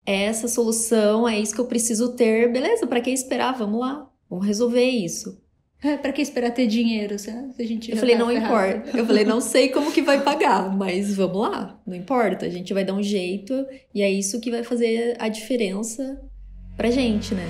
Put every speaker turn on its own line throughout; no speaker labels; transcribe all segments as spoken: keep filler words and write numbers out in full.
é essa solução, é isso que eu preciso ter, beleza, pra que esperar? Vamos lá, vamos resolver isso.
É, pra que esperar ter dinheiro, se a gente
Eu
já
falei,
tá
não
ferrado?
importa. Eu falei, não sei como que vai pagar, mas vamos lá, não importa, a gente vai dar um jeito e é isso que vai fazer a diferença pra gente, né?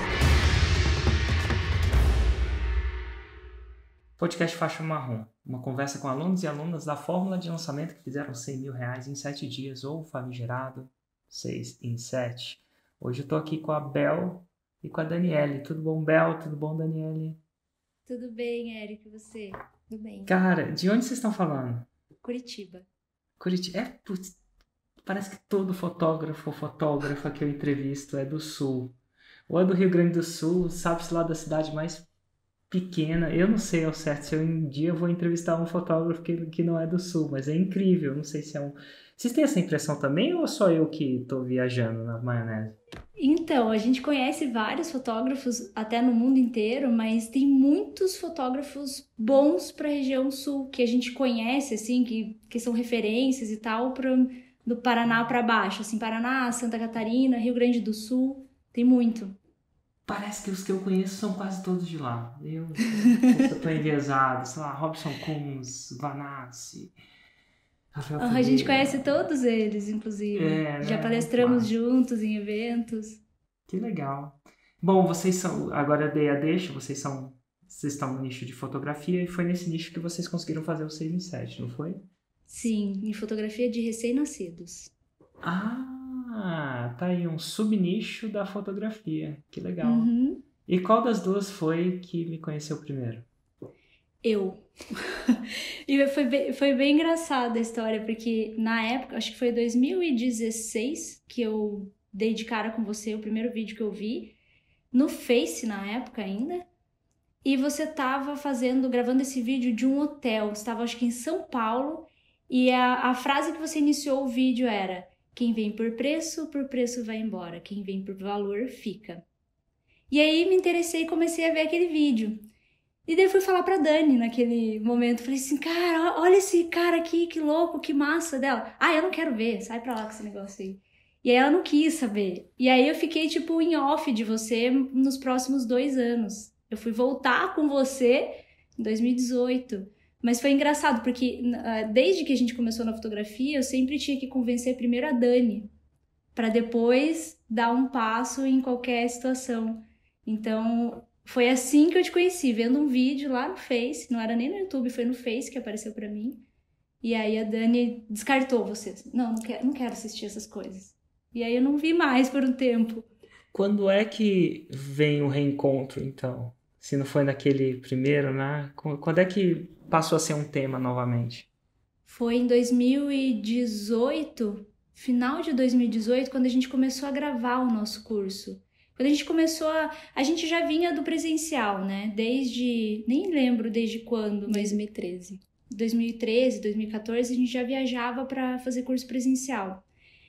Podcast Faixa Marrom, uma conversa com alunos e alunas da fórmula de lançamento que fizeram cem mil reais em sete dias, ou famigerado seis em sete. Hoje eu tô aqui com a Bel e com a Daniele. Tudo bom, Bel? Tudo bom, Daniele?
Tudo bem, Eric, e você?
Tudo bem.
Cara, de onde vocês estão falando?
Curitiba.
Curitiba. É, putz, parece que todo fotógrafo ou fotógrafa que eu entrevisto é do Sul. Ou é do Rio Grande do Sul, sabe-se lá da cidade mais pequena. Eu não sei ao certo se eu um dia vou entrevistar um fotógrafo que, que não é do Sul, mas é incrível. Não sei se é um. Vocês têm essa impressão também ou só eu que tô viajando na maionese?
Então, a gente conhece vários fotógrafos até no mundo inteiro, mas tem muitos fotógrafos bons para a região sul que a gente conhece, assim, que, que são referências e tal, pra, do Paraná para baixo, assim, Paraná, Santa Catarina, Rio Grande do Sul, tem muito.
Parece que os que eu conheço são quase todos de lá. Eu, não sei se eu tô enviesado, sei lá, Robson Kunz, Vanassi, Rafael
Ah, a gente
Ferreira.
conhece todos eles, inclusive.
É,
Já
né? Muito
palestramos
massa.
juntos em eventos.
Que legal. Bom, vocês são. Agora eu dei a deixa, vocês são. Vocês estão no nicho de fotografia e foi nesse nicho que vocês conseguiram fazer o seis em sete, não foi?
Sim, em fotografia de recém-nascidos.
Ah, tá aí um subnicho da fotografia. Que legal.
Uhum.
E qual das duas foi que me conheceu primeiro?
Eu. E foi bem, foi bem engraçada a história, porque na época, acho que foi dois mil e dezesseis que eu dei de cara com você, o primeiro vídeo que eu vi, no Face na época ainda. E você tava fazendo, gravando esse vídeo de um hotel. Você estava, acho que em São Paulo. E a, a frase que você iniciou o vídeo era: quem vem por preço, por preço vai embora. Quem vem por valor, fica. E aí me interessei e comecei a ver aquele vídeo. E daí eu fui falar pra Dani naquele momento. Falei assim, cara, olha esse cara aqui, que louco, que massa dela. Ah, eu não quero ver, sai pra lá com esse negócio aí. E aí ela não quis saber. E aí eu fiquei, tipo, em off de você nos próximos dois anos. Eu fui voltar com você em dois mil e dezoito. Mas foi engraçado, porque uh, desde que a gente começou na fotografia, eu sempre tinha que convencer primeiro a Dani, pra depois dar um passo em qualquer situação. Então, foi assim que eu te conheci, vendo um vídeo lá no Face, não era nem no YouTube, foi no Face que apareceu pra mim. E aí a Dani descartou você. Não, não quero, não quero assistir essas coisas. E aí eu não vi mais por um tempo.
Quando é que vem o reencontro, então? Se não foi naquele primeiro, né? Qu- Quando é que passou a ser um tema novamente?
Foi em dois mil e dezoito, final de dois mil e dezoito, quando a gente começou a gravar o nosso curso. Quando a gente começou a. A gente já vinha do presencial, né? Desde. Nem lembro desde quando, mas
dois mil e treze.
dois mil e treze, dois mil e quatorze, a gente já viajava para fazer curso presencial.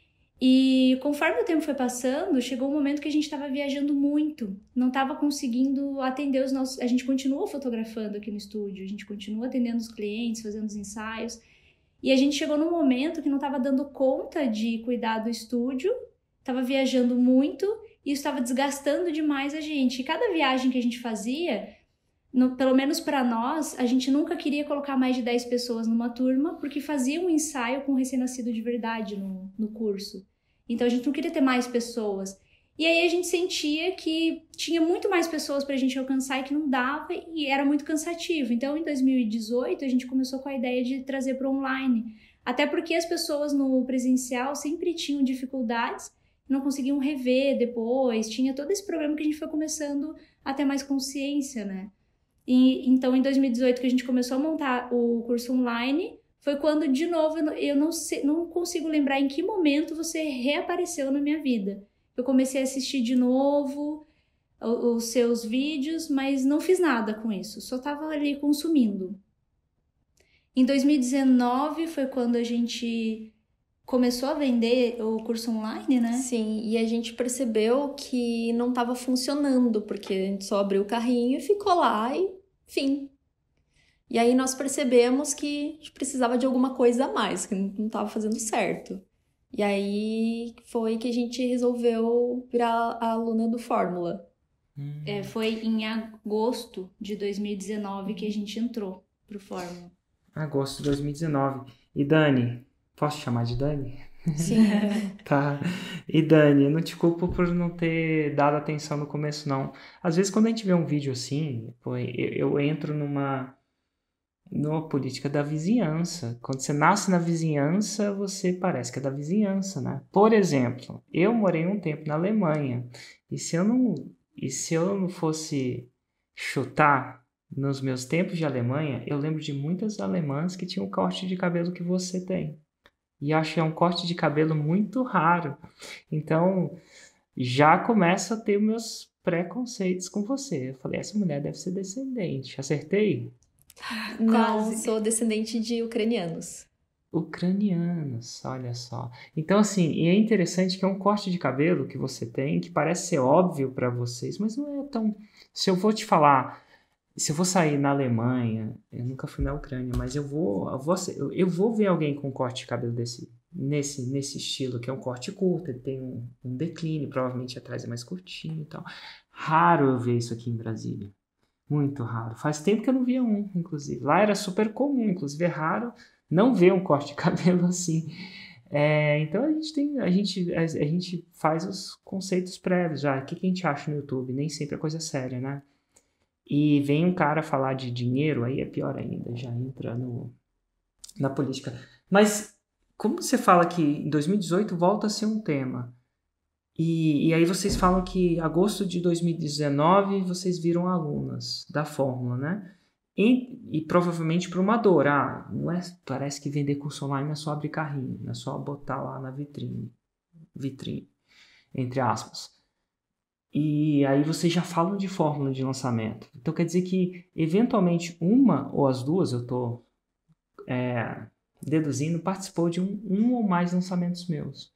E conforme o tempo foi passando, chegou um momento que a gente estava viajando muito, não estava conseguindo atender os nossos. A gente continuou fotografando aqui no estúdio, a gente continua atendendo os clientes, fazendo os ensaios. E a gente chegou num momento que não estava dando conta de cuidar do estúdio, estava viajando muito e isso estava desgastando demais a gente. E cada viagem que a gente fazia, no, pelo menos para nós, a gente nunca queria colocar mais de dez pessoas numa turma, porque fazia um ensaio com recém-nascido de verdade no, no curso. Então a gente não queria ter mais pessoas. E aí a gente sentia que tinha muito mais pessoas pra gente alcançar e que não dava e era muito cansativo. Então em dois mil e dezoito a gente começou com a ideia de trazer para online. Até porque as pessoas no presencial sempre tinham dificuldades, não conseguiam rever depois, tinha todo esse problema que a gente foi começando a ter mais consciência, né? E, então, em dois mil e dezoito, que a gente começou a montar o curso online, foi quando, de novo, eu não, sei, não consigo lembrar em que momento você reapareceu na minha vida. Eu comecei a assistir de novo os seus vídeos, mas não fiz nada com isso, só estava ali consumindo. Em dois mil e dezenove foi quando a gente começou a vender o curso online, né?
Sim, e a gente percebeu que não estava funcionando, porque a gente só abriu o carrinho e ficou lá e fim. E aí nós percebemos que a gente precisava de alguma coisa a mais, que não estava fazendo certo. E aí foi que a gente resolveu virar a aluna do Fórmula.
Hum.
É, foi em agosto de dois mil e dezenove que a gente entrou pro Fórmula.
Agosto de dois mil e dezenove. E Dani, posso te chamar de Dani?
Sim.
Tá. E Dani, eu não te culpo por não ter dado atenção no começo, não. Às vezes, quando a gente vê um vídeo assim, pô, eu, eu entro numa, numa política da vizinhança. Quando você nasce na vizinhança, você parece que é da vizinhança, né? Por exemplo, eu morei um tempo na Alemanha. E se eu não, e se eu não fosse chutar nos meus tempos de Alemanha, eu lembro de muitas alemãs que tinham o corte de cabelo que você tem. E acho que é um corte de cabelo muito raro. Então, já começo a ter meus preconceitos com você. Eu falei, essa mulher deve ser descendente. Acertei?
Não,
Quase.
sou descendente de ucranianos.
Ucranianos, olha só. Então, assim, e é interessante que é um corte de cabelo que você tem, que parece ser óbvio para vocês, mas não é tão... Se eu vou te falar, se eu vou sair na Alemanha, eu nunca fui na Ucrânia, mas eu vou, eu vou, eu, eu vou ver alguém com corte de cabelo desse, nesse, nesse estilo, que é um corte curto, ele tem um, um declínio, provavelmente atrás é mais curtinho e tal. Raro eu ver isso aqui em Brasília. Muito raro. Faz tempo que eu não via um, inclusive. Lá era super comum, inclusive é raro não ver um corte de cabelo assim. É, então a gente tem, a gente, a, a gente faz os conceitos prévios já. O que, que a gente acha no YouTube? Nem sempre é coisa séria, né? E vem um cara falar de dinheiro, aí é pior ainda, já entra no, na política. Mas como você fala que em dois mil e dezoito volta a ser um tema, e, e aí vocês falam que em agosto de dois mil e dezenove vocês viram alunas da Fórmula, né? E, e provavelmente para uma dor. Ah, não é, parece que vender curso online não é só abrir carrinho, não é só botar lá na vitrine, vitrine, entre aspas. E aí vocês já falam de fórmula de lançamento. Então quer dizer que, eventualmente, uma ou as duas, eu estou é, deduzindo, participou de um, um ou mais lançamentos meus.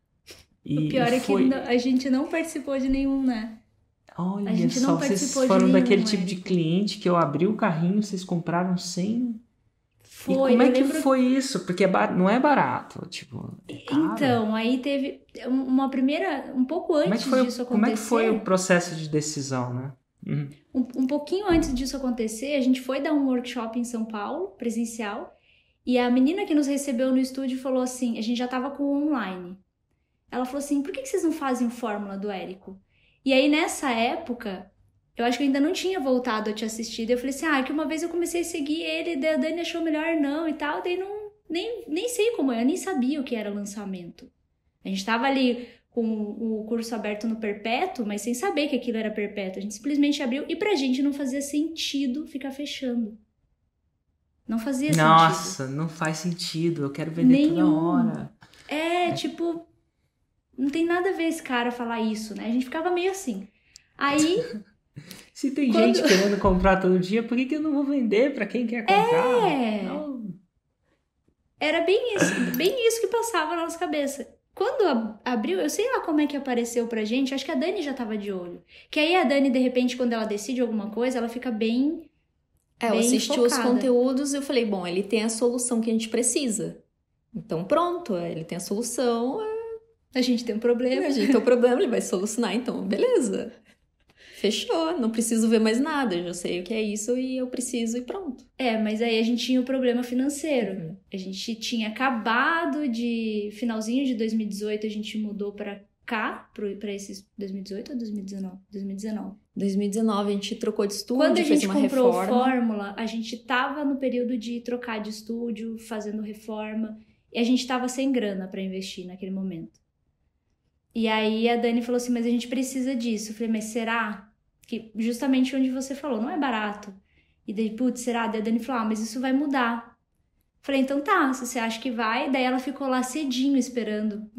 E,
O pior
e
é
foi...
que a gente não participou de nenhum, né?
Olha
A gente
só,
não
vocês
participou de
foram
nenhum,
daquele tipo de
Érico.
cliente que eu abri o carrinho, vocês compraram sem...
Foi,
E como é
eu
que
lembro.
foi isso? Porque é bar... não é barato, tipo, é caro.
Então, aí teve uma primeira, um pouco
Como é
antes
que foi,
disso
o- como é que foi o
acontecer,
processo de decisão, né? Uhum.
um, um pouquinho antes disso acontecer, a gente foi dar um workshop em São Paulo, presencial, e a menina que nos recebeu no estúdio falou assim, a gente já tava com o online. Ela falou assim, por que que vocês não fazem o Fórmula do Érico? E aí, nessa época, eu acho que eu ainda não tinha voltado a te assistir. Daí eu falei assim, ah, é que uma vez eu comecei a seguir ele, daí a Dani achou melhor não e tal, daí não, nem, nem sei como é, eu nem sabia o que era lançamento. A gente tava ali com o curso aberto no Perpétuo, mas sem saber que aquilo era Perpétuo. A gente simplesmente abriu e pra gente não fazia sentido ficar fechando. Não fazia sentido.
Nossa, não faz sentido, eu quero vender toda
Nenhum.
hora.
É, tipo, não tem nada a ver esse cara falar isso, né? A gente ficava meio assim. Aí,
Se tem
Quando-
gente querendo comprar todo dia, por que, que eu não vou vender pra quem quer comprar?
É.
Não.
era bem isso, bem isso que passava na nossa cabeça. Quando ab- abriu, eu sei lá como é que apareceu pra gente, acho que a Dani já tava de olho. Que aí a Dani, de repente, quando ela decide alguma coisa, ela fica bem...
É, eu
Bem
assisti os
focada.
conteúdos e eu falei, bom, ele tem a solução que a gente precisa. Então pronto, ele tem a solução,
A gente tem um problema.
a gente tem o problema, ele vai solucionar, então beleza. Fechou, não preciso ver mais nada, eu já sei o que é isso e eu preciso e pronto.
É, mas aí a gente tinha o problema financeiro.
Uhum.
A gente tinha acabado de... Finalzinho de dois mil e dezoito, a gente mudou pra cá, pro- pra esses... dois mil e dezoito ou dois mil e dezenove? dois mil e dezenove.
dois mil e dezenove a gente trocou de estúdio,
Quando a
fez
gente
uma
comprou
reforma.
Fórmula, a gente tava no período de trocar de estúdio, fazendo reforma, e a gente tava sem grana pra investir naquele momento. E aí a Dani falou assim, mas a gente precisa disso. Eu falei, mas será? Que justamente onde você falou, não é barato. E daí, putz, será? Daí a Dani falou, ah, mas isso vai mudar. Eu falei, então tá, se você acha que vai. Daí ela ficou lá cedinho esperando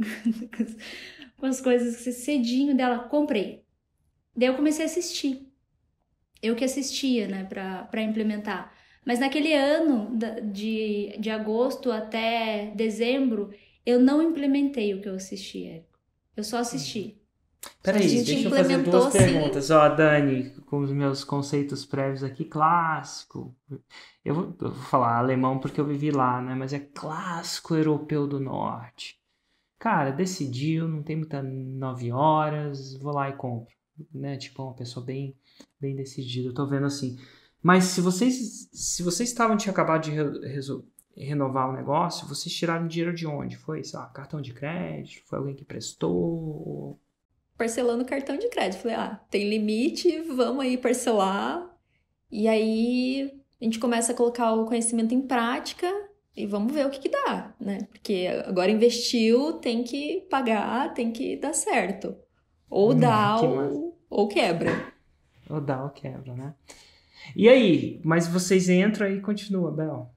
com as coisas cedinho dela, comprei. Daí eu comecei a assistir. Eu que assistia, né, pra, pra implementar. Mas naquele ano, da- de, de agosto até dezembro, eu não implementei o que eu assisti, Érico. Eu só assisti.
Peraí,
A gente
deixa eu fazer
implementou,
duas
assim-
perguntas. Ó, Dani, com os meus conceitos prévios aqui, clássico. Eu vou, eu vou falar alemão porque eu vivi lá, né? Mas é clássico europeu do norte. cara, decidiu, não tem muita nove horas, vou lá e compro, né? Tipo, uma pessoa bem, bem decidida. Eu tô vendo assim. Mas se vocês, se vocês estavam, tinha acabado de re- resol- renovar o negócio, vocês tiraram dinheiro de onde? Foi, sei lá, cartão de crédito? Foi alguém que prestou?
Parcelando cartão de crédito. Falei, ah, tem limite, vamos aí parcelar. E aí a gente começa a colocar o conhecimento em prática e vamos ver o que que dá, né? Porque agora investiu, tem que pagar, tem que dar certo. Ou
Hum,
dá
que massa.
ou, ou quebra.
Ou dá ou quebra, né? E aí? Mas vocês entram e continua, Bel.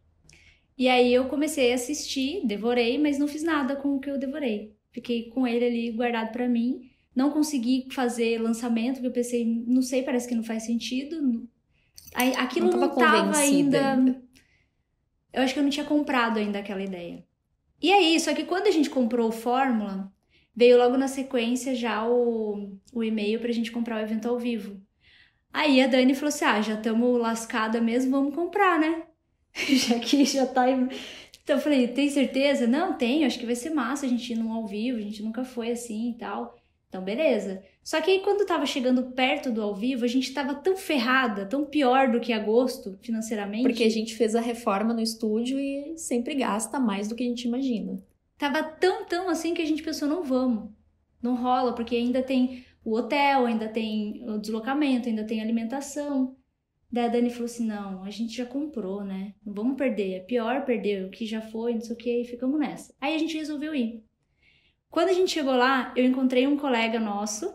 E aí eu comecei a assistir, devorei, mas não fiz nada com o que eu devorei. Fiquei com ele ali guardado pra mim. Não consegui fazer lançamento, porque eu pensei, não sei, parece que não faz sentido. Aí, aquilo
Não
não
tava
tava
convencida
ainda...
ainda.
Eu acho que eu não tinha comprado ainda aquela ideia. E aí, só que quando a gente comprou o Fórmula, veio logo na sequência já o, o e-mail pra gente comprar o evento ao vivo. Aí a Dani falou assim, ah, já estamos lascada mesmo, vamos comprar, né? Já que já tá... em- Então eu falei, tem certeza? Não, tenho, acho que vai ser massa a gente ir num ao vivo, a gente nunca foi assim e tal. Então, beleza. Só que aí quando tava chegando perto do ao vivo, a gente tava tão ferrada, tão pior do que agosto, financeiramente.
Porque a gente fez a reforma no estúdio e sempre gasta mais do que a gente imagina.
Tava tão, tão assim que a gente pensou, não vamos. Não rola, porque ainda tem o hotel, ainda tem o deslocamento, ainda tem alimentação. Daí a Dani falou assim, não, a gente já comprou, né? Não vamos perder, é pior perder o que já foi, não sei o que, e ficamos nessa. Aí a gente resolveu ir. Quando a gente chegou lá, eu encontrei um colega nosso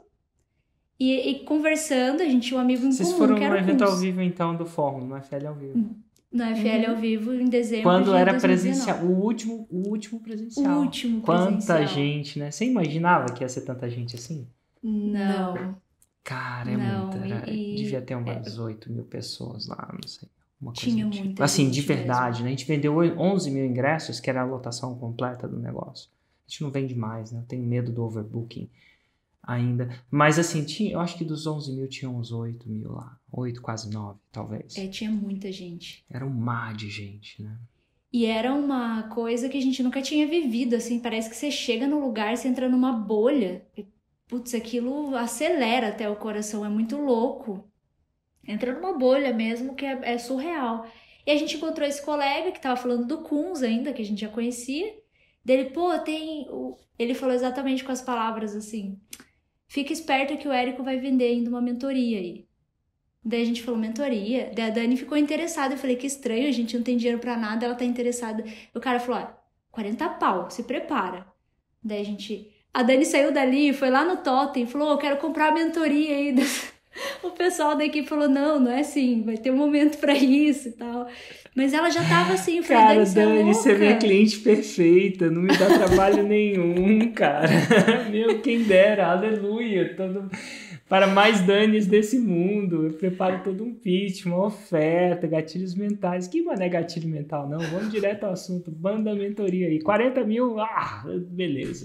e, e conversando, a gente tinha um amigo em
Vocês
comum,
foram
que
no
era o
evento ao
Kunz,
vivo, então, do Fórmula, no F L ao vivo.
no F L ao vivo em dezembro
Quando
de
era
dois mil e dezenove.
presencial. O último, o último presencial.
O último
Quanta
presencial.
gente, né? Você imaginava que ia ser tanta gente assim?
Não.
Cara, é
Não,
muita. Era,
e-
devia ter umas oito mil pessoas lá, não sei. Uma coisa
Tinha
do tipo.
muita
Assim, de
gente
verdade, né? A gente vendeu onze mil ingressos, que era a lotação completa do negócio. A gente não vende mais, né? Eu tenho medo do overbooking ainda. Mas assim, tinha, eu acho que dos onze mil tinha uns oito mil lá. oito, quase nove, talvez.
É, tinha muita gente.
Era um mar de gente, né?
E era uma coisa que a gente nunca tinha vivido, assim, parece que você chega no lugar, você entra numa bolha. E, putz, aquilo acelera até o coração, é muito louco. Entra numa bolha mesmo, que é, é surreal. E a gente encontrou esse colega que tava falando do Kunz ainda, que a gente já conhecia. Dele, pô, tem... o- Ele falou exatamente com as palavras assim, fica esperto que o Érico vai vender ainda uma mentoria aí. Daí a gente falou, mentoria? Daí a Dani ficou interessada. Eu falei, que estranho, a gente não tem dinheiro pra nada, ela tá interessada. O cara falou, ó, quarenta pau, se prepara. Daí a gente... A Dani saiu dali, foi lá no Totem, falou, eu quero comprar a mentoria aí. O pessoal da equipe falou, não, não é assim, vai ter um momento pra isso e tal. Mas ela já tava assim, eu falei,
Cara,
Dani, você é
Dani, você é minha
louca.
cliente perfeita, não me dá trabalho nenhum, cara. Meu, quem dera, aleluia. Todo... Para mais Danis desse mundo, eu preparo todo um pitch, uma oferta, gatilhos mentais. Que mano é gatilho mental, não? Vamos direto ao assunto, banda mentoria aí. quarenta mil, ah, beleza.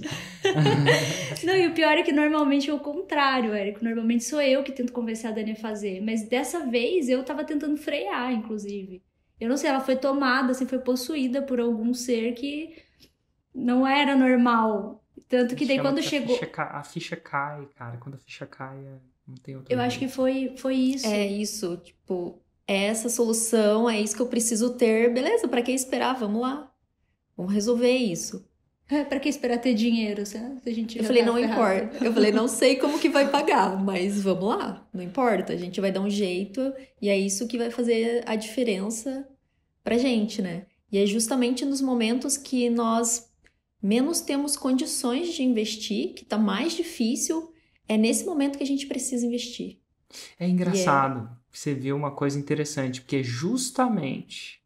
Não, e o pior é que normalmente é o contrário, Érico. Normalmente sou eu que tento convencer a Dani a fazer. Mas dessa vez eu tava tentando frear, inclusive. Eu não sei, ela foi tomada, assim, foi possuída por algum ser que não era normal. Tanto que daí
Chama
quando
que a
chegou...
ficha ca- A ficha cai, cara. Quando a ficha cai, é- não tem outro
Eu acho que
jeito.
foi, foi isso.
É isso, tipo, é essa solução, é isso que eu preciso ter. Beleza, pra que esperar? Vamos lá. Vamos resolver isso.
Pra que esperar ter dinheiro, se a gente
Eu
já
falei,
tá
não
ferrado?
importa. Eu falei, não sei como que vai pagar, mas vamos lá. Não importa, a gente vai dar um jeito e é isso que vai fazer a diferença pra gente, né? E é justamente nos momentos que nós menos temos condições de investir, que tá mais difícil, é nesse momento que a gente precisa investir.
É engraçado. Você viu uma coisa interessante, porque justamente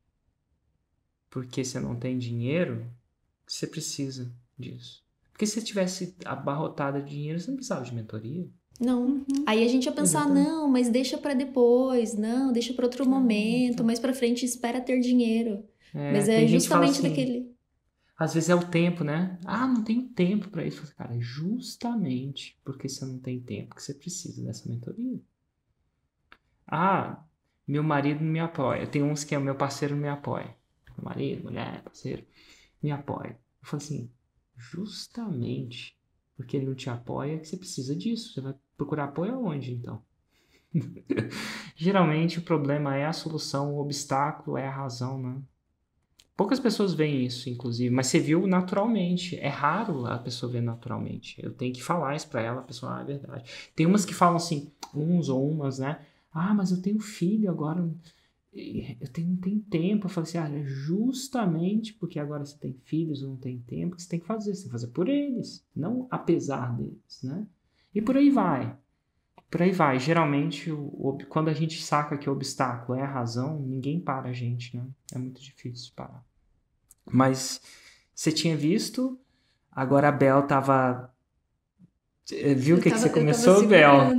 porque você não tem dinheiro, você precisa disso. Porque se você tivesse abarrotada de dinheiro, você não precisava de mentoria.
Não.
Uhum.
Aí a gente ia pensar,
Exatamente.
não, mas deixa pra depois, não, deixa pra outro momento, mais pra frente espera ter dinheiro.
É,
Mas é
tem gente que fala
justamente
assim,
daquele.
às vezes é o tempo, né? Ah, não tenho tempo pra isso. Cara, é justamente porque você não tem tempo que você precisa dessa mentoria. Ah, meu marido não me apoia. Tem uns que é o meu parceiro não me apoia. Meu marido, mulher, parceiro, me apoia. Eu falo assim, justamente porque ele não te apoia que você precisa disso. Você vai procurar apoio aonde, então? Geralmente o problema é a solução, o obstáculo é a razão, né? Poucas pessoas veem isso, inclusive, mas você viu naturalmente. É raro a pessoa ver naturalmente. Eu tenho que falar isso pra ela, a pessoa, ah, é verdade. Tem umas que falam assim, uns ou umas, né? Ah, mas eu tenho filho agora, eu tenho, não tenho tempo. Eu falei assim, ah, é justamente porque agora você tem filhos, não tem tempo, que você tem que fazer. Você tem que fazer por eles, não apesar deles, né? E por aí vai. Por aí vai. Geralmente, o, o, quando a gente saca que o obstáculo é a razão, ninguém para a gente, né? É muito difícil parar. Mas você tinha visto, agora a Bel tava... Viu o que, que você começou, Bel?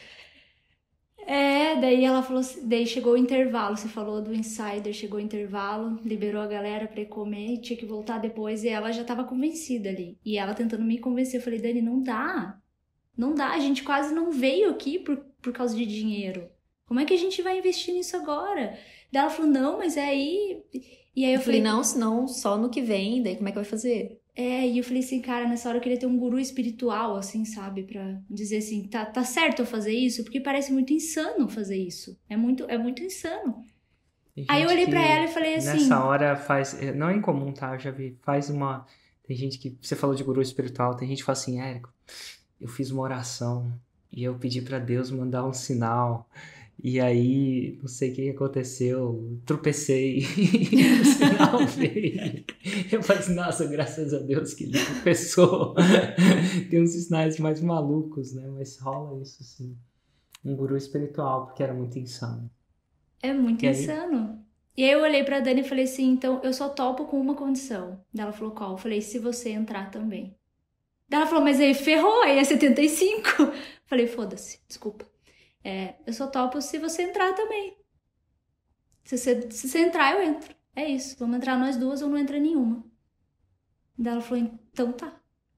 É, daí ela falou, daí chegou o intervalo, você falou do Insider, chegou o intervalo, liberou a galera pra ir comer, tinha que voltar depois, e ela já tava convencida ali. E ela tentando me convencer, eu falei, Dani, não dá, não dá, a gente quase não veio aqui por, por causa de dinheiro. Como é que a gente vai investir nisso agora? Daí ela falou, não, mas é aí... E aí eu,
eu falei, falei, não, senão só no que vem, daí como é que vai fazer?
É, e eu falei assim, cara, nessa hora eu queria ter um guru espiritual, assim, sabe? Pra dizer assim, tá, tá certo eu fazer isso? Porque parece muito insano fazer isso. É muito, é muito insano. Aí eu olhei pra ela e falei assim...
Nessa hora faz... Não é incomum, tá? Eu já vi. Faz uma... Tem gente que... Você falou de guru espiritual, tem gente que fala assim, Érico, eu fiz uma oração e eu pedi pra Deus mandar um sinal... E aí, não sei o que aconteceu, tropecei e o sinal veio. Eu falei assim, nossa, graças a Deus que ele tropeçou. Tem uns sinais mais malucos, né? Mas rola isso, sim. Um guru espiritual, porque era muito insano.
É muito
e
insano. Aí... E aí eu olhei pra Dani e falei assim, então eu só topo com uma condição. Daí ela falou, qual? Eu falei, se você entrar também. Daí ela falou, mas aí ferrou, aí é setenta e cinco. Eu falei, foda-se, desculpa. É, eu só topo se você entrar também. Se você, se você entrar, eu entro. É isso. Vamos entrar nós duas ou não entra nenhuma. Daí ela falou, então tá.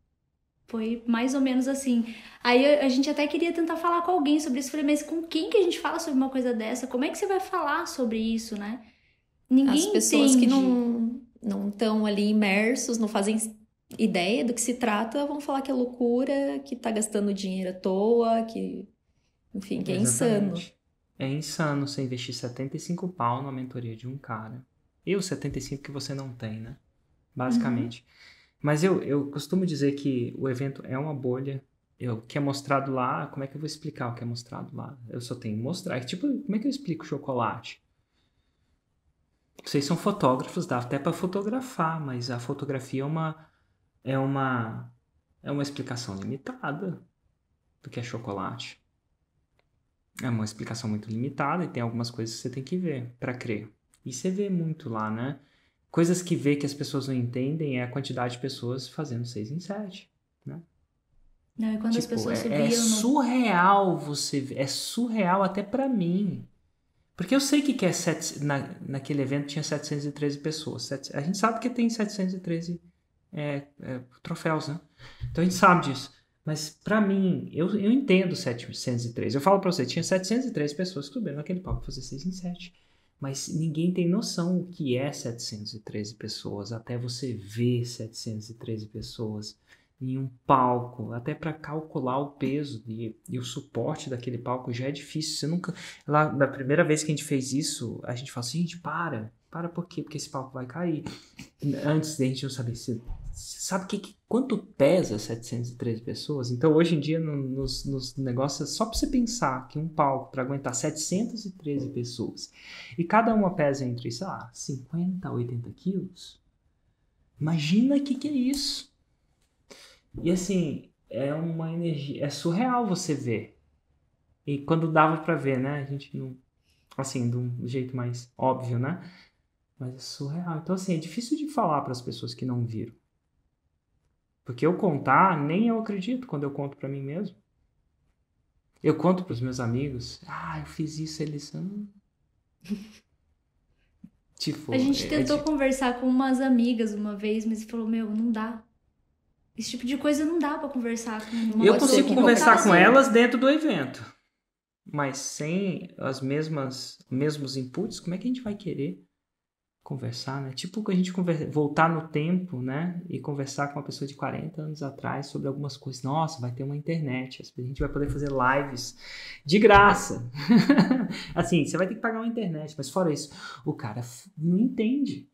Foi mais ou menos assim. Aí a, a gente até queria tentar falar com alguém sobre isso. Eu falei, mas com quem que a gente fala sobre uma coisa dessa? Como é que você vai falar sobre isso, né? Ninguém
As pessoas
entende.
que não não estão ali imersos, não fazem ideia do que se trata, vão falar que é loucura, que tá gastando dinheiro à toa, que... Enfim, que é
Exatamente.
insano.
É insano você investir setenta e cinco pau na mentoria de um cara. E os setenta e cinco que você não tem, né? Basicamente. Uhum. Mas eu, eu costumo dizer que o evento é uma bolha. Eu, o que é mostrado lá, como é que eu vou explicar o que é mostrado lá? Eu só tenho que mostrar. Tipo, como é que eu explico chocolate? Vocês são fotógrafos, dá até para fotografar, mas a fotografia é uma, é uma, é uma explicação limitada do que é chocolate. É uma explicação muito limitada e tem algumas coisas que você tem que ver para crer. E você vê muito lá, né? Coisas que vê que as pessoas não entendem é a quantidade de pessoas fazendo seis em sete, né?
Não, e quando
tipo,
as pessoas
é,
subiam...
é
no...
surreal você ver. É surreal até para mim. Porque eu sei que, que é sete, na, naquele evento tinha setecentas e treze pessoas. A gente sabe que tem setecentos e treze é, é, troféus, né? Então a gente sabe disso. Mas pra mim, eu, eu entendo setecentos e treze. Eu falo pra você, tinha setecentas e treze pessoas que subiram naquele palco pra fazer seis em sete. Mas ninguém tem noção o que é setecentas e treze pessoas. Até você ver setecentas e treze pessoas em um palco. Até pra calcular o peso e, e o suporte daquele palco já é difícil. Você nunca... Lá, na primeira vez que a gente fez isso, a gente falou assim, gente, para. Para por quê? Porque esse palco vai cair. Antes da gente não saber se... Sabe que, que, quanto pesa setecentas e treze pessoas? Então, hoje em dia, no, nos, nos negócios, só para você pensar que um palco para aguentar setecentas e treze pessoas e cada uma pesa entre, sei lá, cinquenta a oitenta quilos, imagina o que, que é isso. E assim, é uma energia, é surreal você ver. E quando dava para ver, né? A gente não, assim, de um jeito mais óbvio, né? Mas é surreal. Então, assim, é difícil de falar para as pessoas que não viram. Porque eu contar, nem eu acredito quando eu conto pra mim mesmo. Eu conto pros meus amigos. Ah, eu fiz isso, eles... tipo...
A gente
é,
tentou
é tipo...
conversar com umas amigas uma vez, mas falou, meu, não dá. Esse tipo de coisa não dá pra conversar com uma
Eu consigo
com
conversar com
pessoa.
elas dentro do evento. Mas sem as mesmas mesmos inputs, como é que a gente vai querer? conversar, né? Tipo que a gente conversa, voltar no tempo, né? E conversar com uma pessoa de quarenta anos atrás sobre algumas coisas. Nossa, vai ter uma internet, a gente vai poder fazer lives de graça. Assim, você vai ter que pagar uma internet, mas fora isso, o cara não entende,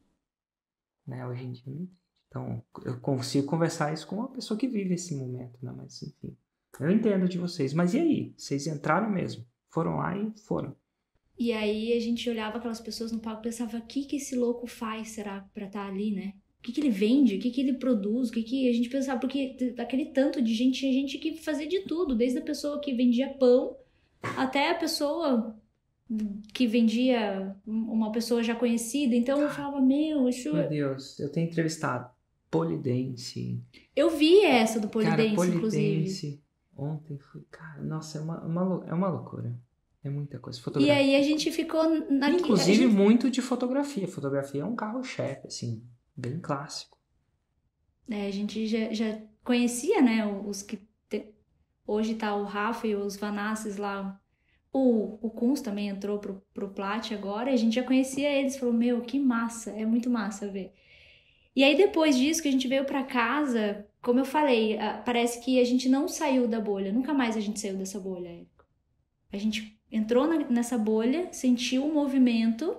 né? Hoje em dia não entende. Então, eu consigo conversar isso com uma pessoa que vive esse momento, né? Mas, enfim, eu entendo de vocês. Mas e aí? Vocês entraram mesmo? Foram lá e foram.
E aí a gente olhava aquelas pessoas no palco e pensava, o que que esse louco faz, será, pra estar ali, né? O que que ele vende? O que que ele produz? O que que a gente pensava? Porque aquele tanto de gente, tinha gente que fazia de tudo, desde a pessoa que vendia pão até a pessoa que vendia uma pessoa já conhecida. Então eu falava, meu, isso...
Meu Deus, eu tenho entrevistado Polidense.
Eu vi essa do
Cara,
Polidense, inclusive.
Polidense. Ontem fui... Cara, nossa, é uma, uma, é uma loucura. É muita coisa.
E
Fotografia.
aí a gente ficou... Na...
Inclusive,
gente...
muito de fotografia. Fotografia é um carro-chefe, assim, bem clássico.
É, a gente já, já conhecia, né, os que... Te... Hoje tá o Rafa e os Vanassis lá. O, o Kunz também entrou pro, pro Plat agora. E a gente já conhecia eles. Falou, meu, que massa. É muito massa ver. E aí depois disso que a gente veio pra casa... Como eu falei, parece que a gente não saiu da bolha. Nunca mais a gente saiu dessa bolha, Érico. A gente entrou na, nessa bolha, sentiu o movimento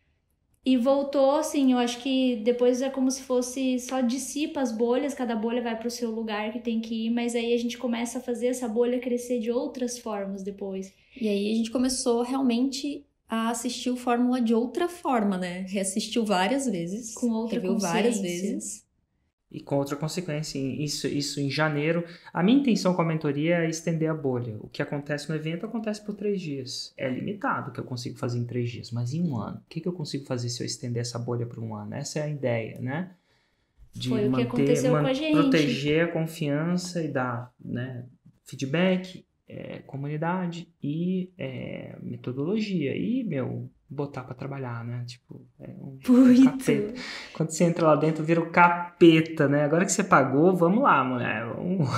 e voltou, assim, eu acho que depois é como se fosse, só dissipa as bolhas, cada bolha vai pro seu lugar que tem que ir, mas aí a gente começa a fazer essa bolha crescer de outras formas depois.
E aí a gente começou realmente a assistir o Fórmula de outra forma, né? Reassistiu várias vezes.
Com outra
reviu várias
consciência.
vezes.
E com outra consequência, isso, isso em janeiro. A minha intenção com a mentoria é estender a bolha. O que acontece no evento acontece por três dias. É limitado o que eu consigo fazer em três dias, mas em um ano. O que, que eu consigo fazer se eu estender essa bolha por um ano? Essa é a ideia, né? De
Foi
manter,
o que aconteceu
man,
com a gente.
proteger a confiança e dar, né, feedback, é, comunidade e é, metodologia. E, meu, botar pra trabalhar, né? Tipo, é um, um capeta. Quando você entra lá dentro, vira o capeta, né? Agora que você pagou, vamos lá, mulher. Vamos...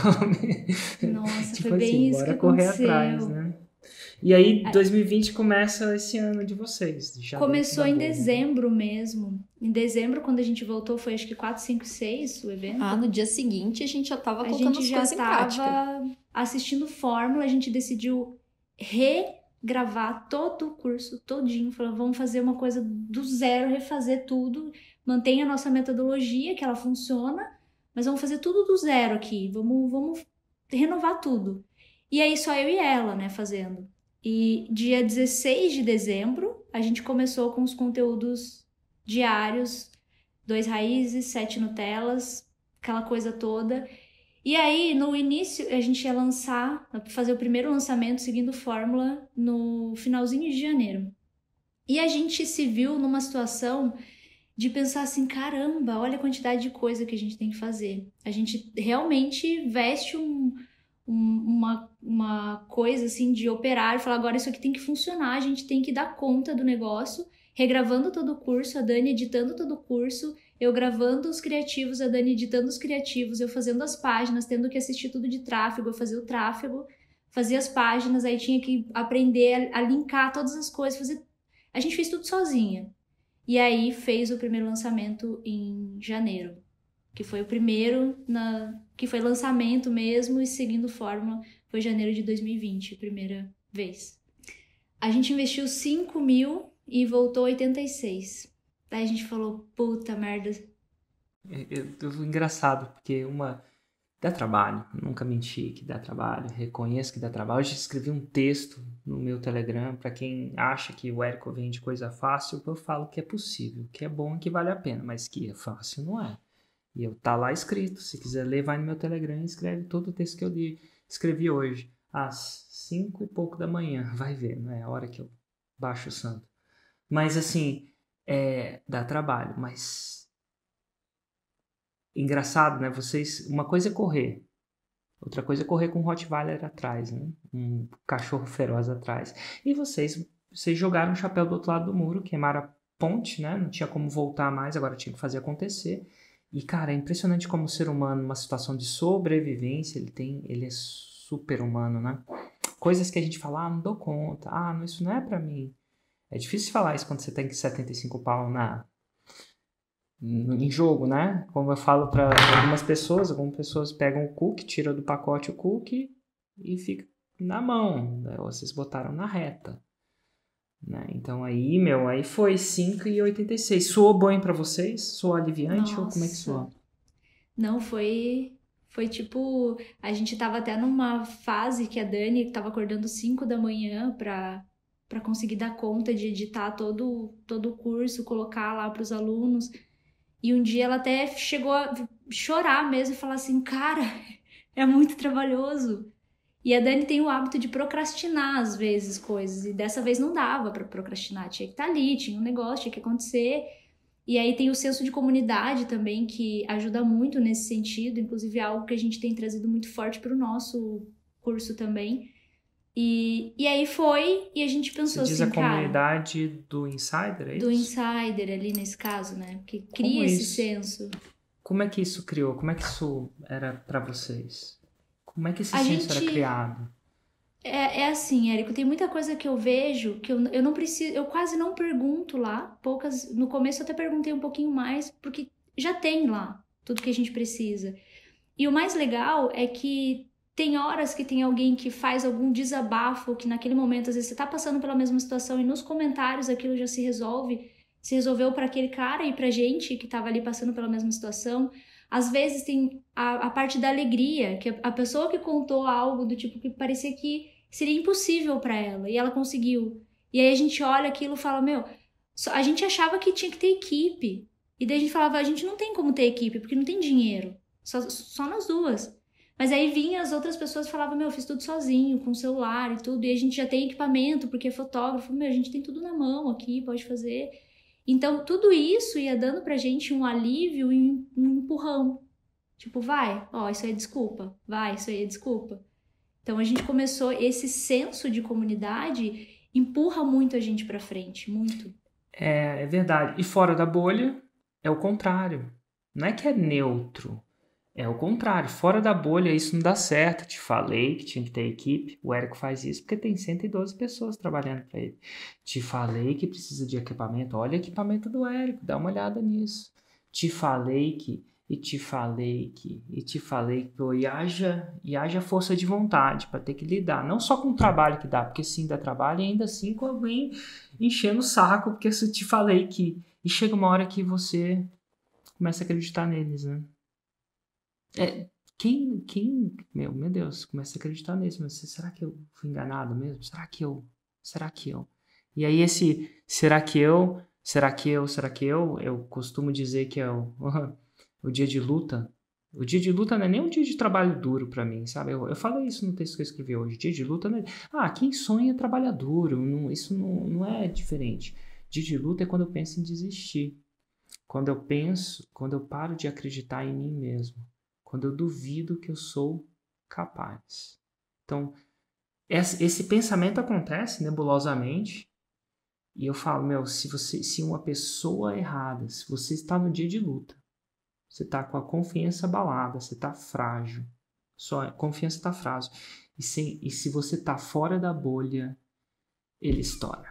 Nossa,
tipo
foi bem
assim,
isso que
bora correr
aconteceu.
atrás, né? E aí, dois mil e vinte começa esse ano de vocês. Já
Começou em
bolha,
dezembro, né? Mesmo. Em dezembro, quando a gente voltou, foi acho que quatro, cinco, seis o evento.
Ah, no dia seguinte a gente já tava
a
colocando
gente
as
já
coisas em prática.
tava assistindo Fórmula, a gente decidiu regravar todo o curso, todinho. Falou, vamos fazer uma coisa do zero, refazer tudo. Mantém a nossa metodologia, que ela funciona, mas vamos fazer tudo do zero aqui. Vamos, vamos renovar tudo. E aí só eu e ela, né, fazendo. E dia dezesseis de dezembro, a gente começou com os conteúdos diários, dois raízes, sete Nutellas, aquela coisa toda. E aí, no início, a gente ia lançar, fazer o primeiro lançamento seguindo Fórmula no finalzinho de janeiro. E a gente se viu numa situação de pensar assim, caramba, olha a quantidade de coisa que a gente tem que fazer. A gente realmente veste um... Uma, uma coisa assim de operário, falar agora isso aqui tem que funcionar, a gente tem que dar conta do negócio, regravando todo o curso, a Dani editando todo o curso, eu gravando os criativos, a Dani editando os criativos, eu fazendo as páginas, tendo que assistir tudo de tráfego, eu fazia o tráfego, fazia as páginas, aí tinha que aprender a, a linkar todas as coisas, fazer... a gente fez tudo sozinha. E aí fez o primeiro lançamento em janeiro. Que foi o primeiro, na, que foi lançamento mesmo, e seguindo Fórmula, foi janeiro de dois mil e vinte, primeira vez. A gente investiu cinco mil e voltou oitenta e seis. Daí a gente falou, puta merda.
É, é, é engraçado, porque uma... Dá trabalho, nunca menti que dá trabalho, reconheço que dá trabalho. Hoje escrevi um texto no meu Telegram, para quem acha que o Érico vende coisa fácil, eu falo que é possível, que é bom e que vale a pena, mas que é fácil não é. E eu tá lá escrito, se quiser ler, vai no meu Telegram e escreve todo o texto que eu li, escrevi hoje, às cinco e pouco da manhã, vai ver, não é a hora que eu baixo o santo. Mas assim, é, dá trabalho, mas engraçado, né? Vocês, uma coisa é correr, outra coisa é correr com um Rottweiler atrás, né? Um cachorro feroz atrás. E vocês, vocês jogaram o chapéu do outro lado do muro, queimaram a ponte, né? Não tinha como voltar mais, agora tinha que fazer acontecer. E, cara, é impressionante como o ser humano, numa situação de sobrevivência, ele tem, ele é super humano, né? Coisas que a gente fala, ah, não dou conta, ah, não, isso não é pra mim. É difícil falar isso quando você tem setenta e cinco pau na, em jogo, né? Como eu falo para algumas pessoas, algumas pessoas pegam o cookie, tiram do pacote o cookie e fica na mão, né? Vocês botaram na reta, né? Então aí, meu, aí foi cinco e oitenta e seis. Soou bom para vocês? Soou aliviante?
Nossa.
Ou como é que soou?
Não, foi... Foi tipo... A gente tava até numa fase que a Dani tava acordando cinco da manhã pra, pra conseguir dar conta de editar todo, todo o curso, colocar lá pros alunos. E um dia ela até chegou a chorar mesmo e falar assim, cara, é muito trabalhoso. E a Dani tem o hábito de procrastinar às vezes coisas, e dessa vez não dava pra procrastinar, tinha que estar ali, tinha um negócio, tinha que acontecer. E aí tem o senso de comunidade também, que ajuda muito nesse sentido, inclusive é algo que a gente tem trazido muito forte para o nosso curso também. E, e aí foi, e a gente pensou
Você diz
assim,
a
cara...
comunidade do Insider, é isso?
Do Insider ali nesse caso, né? Porque
Como
cria esse
isso?
senso.
Como é que isso criou? Como é que isso era para vocês? Como é que esse
A
senso
gente-
era criado?
É, é assim, Érico, tem muita coisa que eu vejo que eu, eu não preciso, eu quase não pergunto lá. Poucas, no começo eu até perguntei um pouquinho mais, porque já tem lá tudo que a gente precisa. E o mais legal é que tem horas que tem alguém que faz algum desabafo, que naquele momento, às vezes, você tá passando pela mesma situação e nos comentários aquilo já se resolve, se resolveu para aquele cara e pra gente que tava ali passando pela mesma situação. Às vezes tem a, a parte da alegria, que a, a pessoa que contou algo do tipo que parecia que seria impossível para ela, e ela conseguiu. E aí a gente olha aquilo e fala, meu, só- a gente achava que tinha que ter equipe. E daí a gente falava, a gente não tem como ter equipe, porque não tem dinheiro. Só, só nós duas. Mas aí vinha as outras pessoas e falavam, meu, eu fiz tudo sozinho, com celular e tudo, e a gente já tem equipamento, porque é fotógrafo, meu, a gente tem tudo na mão aqui, pode fazer. Então, tudo isso ia dando pra gente um alívio e um um empurrão. Tipo, vai, ó, isso aí é desculpa, vai, isso aí é desculpa. Então, a gente começou, esse senso de comunidade empurra muito a gente pra frente, muito.
É, é verdade. E fora da bolha, é o contrário. Não é que é neutro. É o contrário. Fora da bolha, isso não dá certo. Te falei que tinha que ter equipe. O Érico faz isso porque tem cento e doze pessoas trabalhando para ele. Te falei que precisa de equipamento. Olha o equipamento do Érico. Dá uma olhada nisso. Te falei que... E te falei que... E te falei que... Pô, e, haja, e haja força de vontade para ter que lidar. Não só com o trabalho que dá. Porque sim, dá trabalho. E ainda assim com alguém enchendo o saco. Porque eu te falei que... E chega uma hora que você começa a acreditar neles, né? É, quem, quem, meu, meu Deus, começa a acreditar nisso, mas será que eu fui enganado mesmo? Será que eu, será que eu? E aí esse, será que eu, será que eu, será que eu, eu costumo dizer que é o, o dia de luta. O dia de luta não é nem um dia de trabalho duro pra mim, sabe? Eu, eu falei isso no texto que eu escrevi hoje. Dia de luta não é, ah, quem sonha trabalha duro, não, isso não, não é diferente. Dia de luta é quando eu penso em desistir. Quando eu penso, quando eu paro de acreditar em mim mesmo. Quando eu duvido que eu sou capaz. Então, esse pensamento acontece nebulosamente e eu falo, meu, se, você, se uma pessoa errada, se você está no dia de luta, você está com a confiança abalada, você está frágil, sua confiança está frágil, e, sem, e se você está fora da bolha, ele estoura.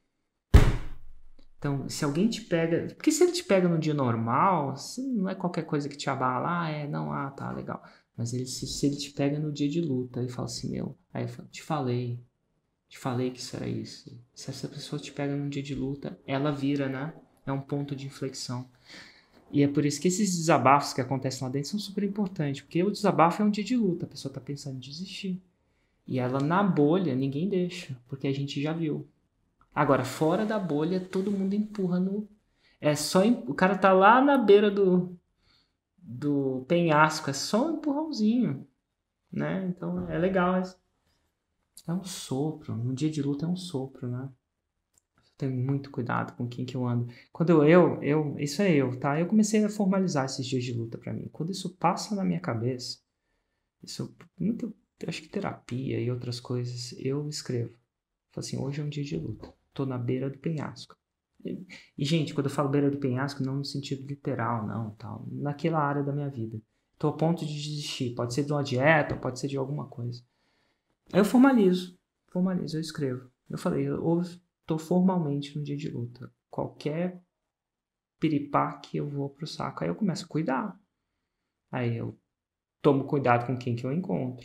Então, se alguém te pega... Porque se ele te pega no dia normal, não é qualquer coisa que te abala. Ah, é, não, ah, tá, legal. Mas ele, se, se ele te pega no dia de luta e fala assim, meu... Aí eu falo, te falei. Te falei que isso era isso. Se essa pessoa te pega num dia de luta, ela vira, né? É um ponto de inflexão. E é por isso que esses desabafos que acontecem lá dentro são super importantes. Porque o desabafo é um dia de luta. A pessoa tá pensando em desistir. E ela, na bolha, ninguém deixa. Porque a gente já viu. Agora, fora da bolha, todo mundo empurra no... É só... O cara tá lá na beira do, do penhasco. É só um empurrãozinho, né? Então, é legal. É um sopro. No dia de luta é um sopro, né? Eu tenho muito cuidado com quem que eu ando. Quando eu... eu, eu isso é eu, tá? Eu comecei a formalizar esses dias de luta pra mim. Quando isso passa na minha cabeça, isso... Muito, acho que terapia e outras coisas, eu escrevo. Falo assim, hoje é um dia de luta. Tô na beira do penhasco. E, e, gente, quando eu falo beira do penhasco, não no sentido literal, não, tal. Naquela área da minha vida. Tô a ponto de desistir. Pode ser de uma dieta, pode ser de alguma coisa. Aí eu formalizo. Formalizo, eu escrevo. Eu falei, eu tô formalmente no dia de luta. Qualquer piripá que eu vou pro saco. Aí eu começo a cuidar. Aí eu tomo cuidado com quem que eu encontro.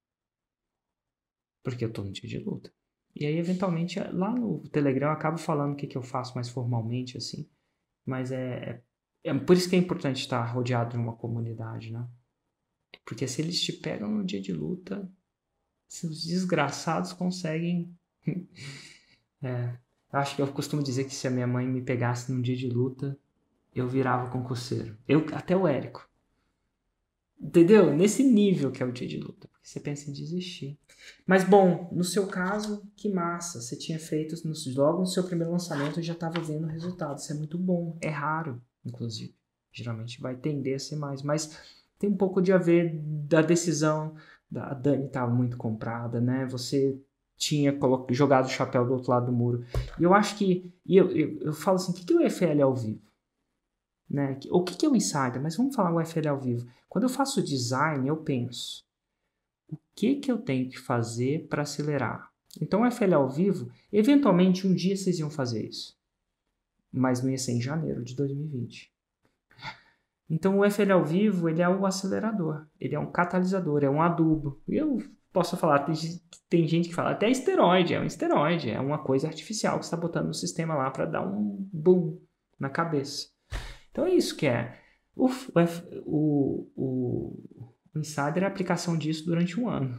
Porque eu tô no dia de luta. E aí, eventualmente, lá no Telegram eu acabo falando o que, que eu faço mais formalmente, assim. Mas é, é, é por isso que é importante estar rodeado de uma comunidade, né? Porque se eles te pegam no dia de luta, se os desgraçados conseguem... é, eu acho que eu costumo dizer que se a minha mãe me pegasse num dia de luta, eu virava concurseiro. Eu, até o Érico. Entendeu? Nesse nível que é o dia de luta. Porque você pensa em desistir. Mas, bom, no seu caso, que massa. Você tinha feito, no, logo no seu primeiro lançamento, e já estava vendo o resultado. Isso é muito bom. É raro, inclusive. Geralmente vai tender a ser mais. Mas tem um pouco de a ver da decisão. Da, a Dani estava muito comprada, né? Você tinha colocado, jogado o chapéu do outro lado do muro. E eu acho que... E eu, eu, eu falo assim, o que, que é o F L ao vivo? Né? O que, que é o Insider? Mas vamos falar o F L ao vivo. Quando eu faço design, eu penso, o que, que eu tenho que fazer para acelerar? Então, o F L ao vivo, eventualmente, um dia vocês iam fazer isso. Mas não ia ser em janeiro de dois mil e vinte. Então, o F L ao vivo, ele é o acelerador. Ele é um catalisador, é um adubo. E eu posso falar, tem, tem gente que fala, até esteroide, é um esteroide. É uma coisa artificial que você está botando no sistema lá para dar um boom na cabeça. Então, é isso que é. O, o, o, o Insider é a aplicação disso durante um ano.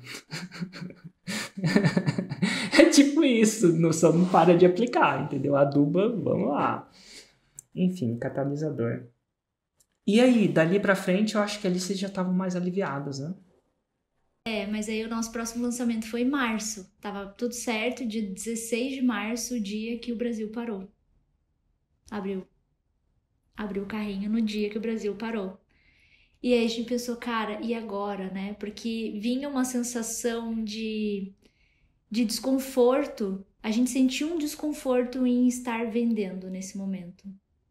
É tipo isso, não, só não para de aplicar, entendeu? Aduba, vamos lá. Enfim, catalisador. E aí, dali pra frente, eu acho que ali vocês já estavam mais aliviadas, né?
É, mas aí o nosso próximo lançamento foi em março. Tava tudo certo, dia dezesseis de março, o dia que o Brasil parou. Abriu. Abriu o carrinho no dia que o Brasil parou. E aí a gente pensou, cara, e agora, né? Porque vinha uma sensação de, de desconforto. A gente sentiu um desconforto em estar vendendo nesse momento.